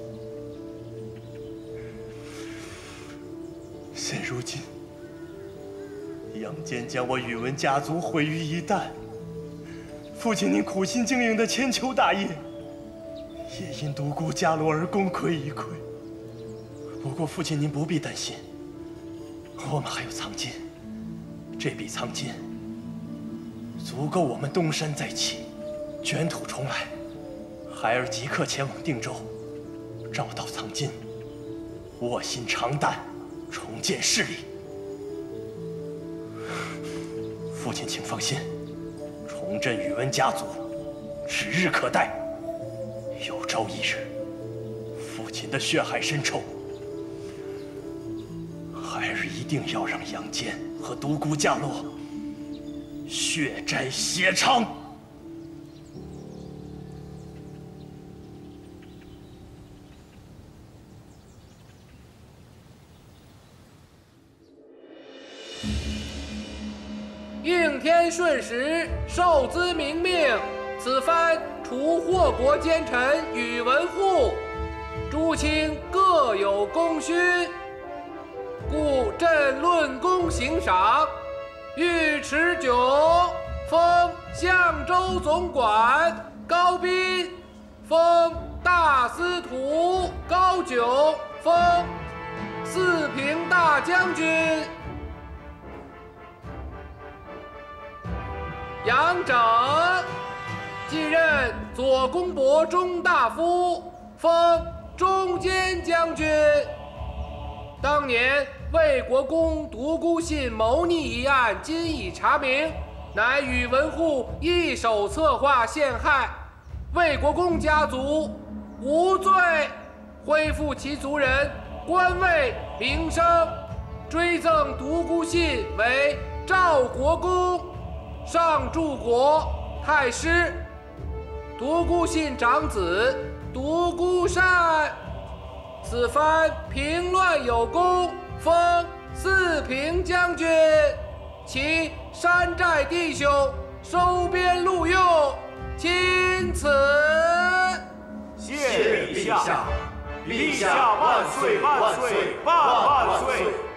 现如今，杨坚将我宇文家族毁于一旦，父亲您苦心经营的千秋大业，也因独孤伽罗而功亏一篑。不过父亲您不必担心，我们还有藏金，这笔藏金足够我们东山再起，卷土重来。孩儿即刻前往定州，找到藏金，卧薪尝胆，重建势力。父亲请放心，重振宇文家族指日可待。有朝一日，父亲的血海深仇，孩儿一定要让杨坚和独孤伽罗血债血偿。 应天顺时，受兹明命，此番除祸国奸臣宇文护，诸卿各有功勋，故朕论功行赏，尉迟迥封相州总管高斌，封大司徒高炯，封四平大将军。杨整继任左公伯中大夫，封中监将军。当年魏国公独孤信谋逆一案今已查明，乃宇文护一手策划陷害，魏国公家族无罪，恢复其族人官位名声，追赠独孤信为赵国公。 上柱国太师，独孤信长子独孤善。此番平乱有功，封四平将军，其山寨弟兄收编录用，钦此。 谢陛下，陛下万岁万岁万万岁！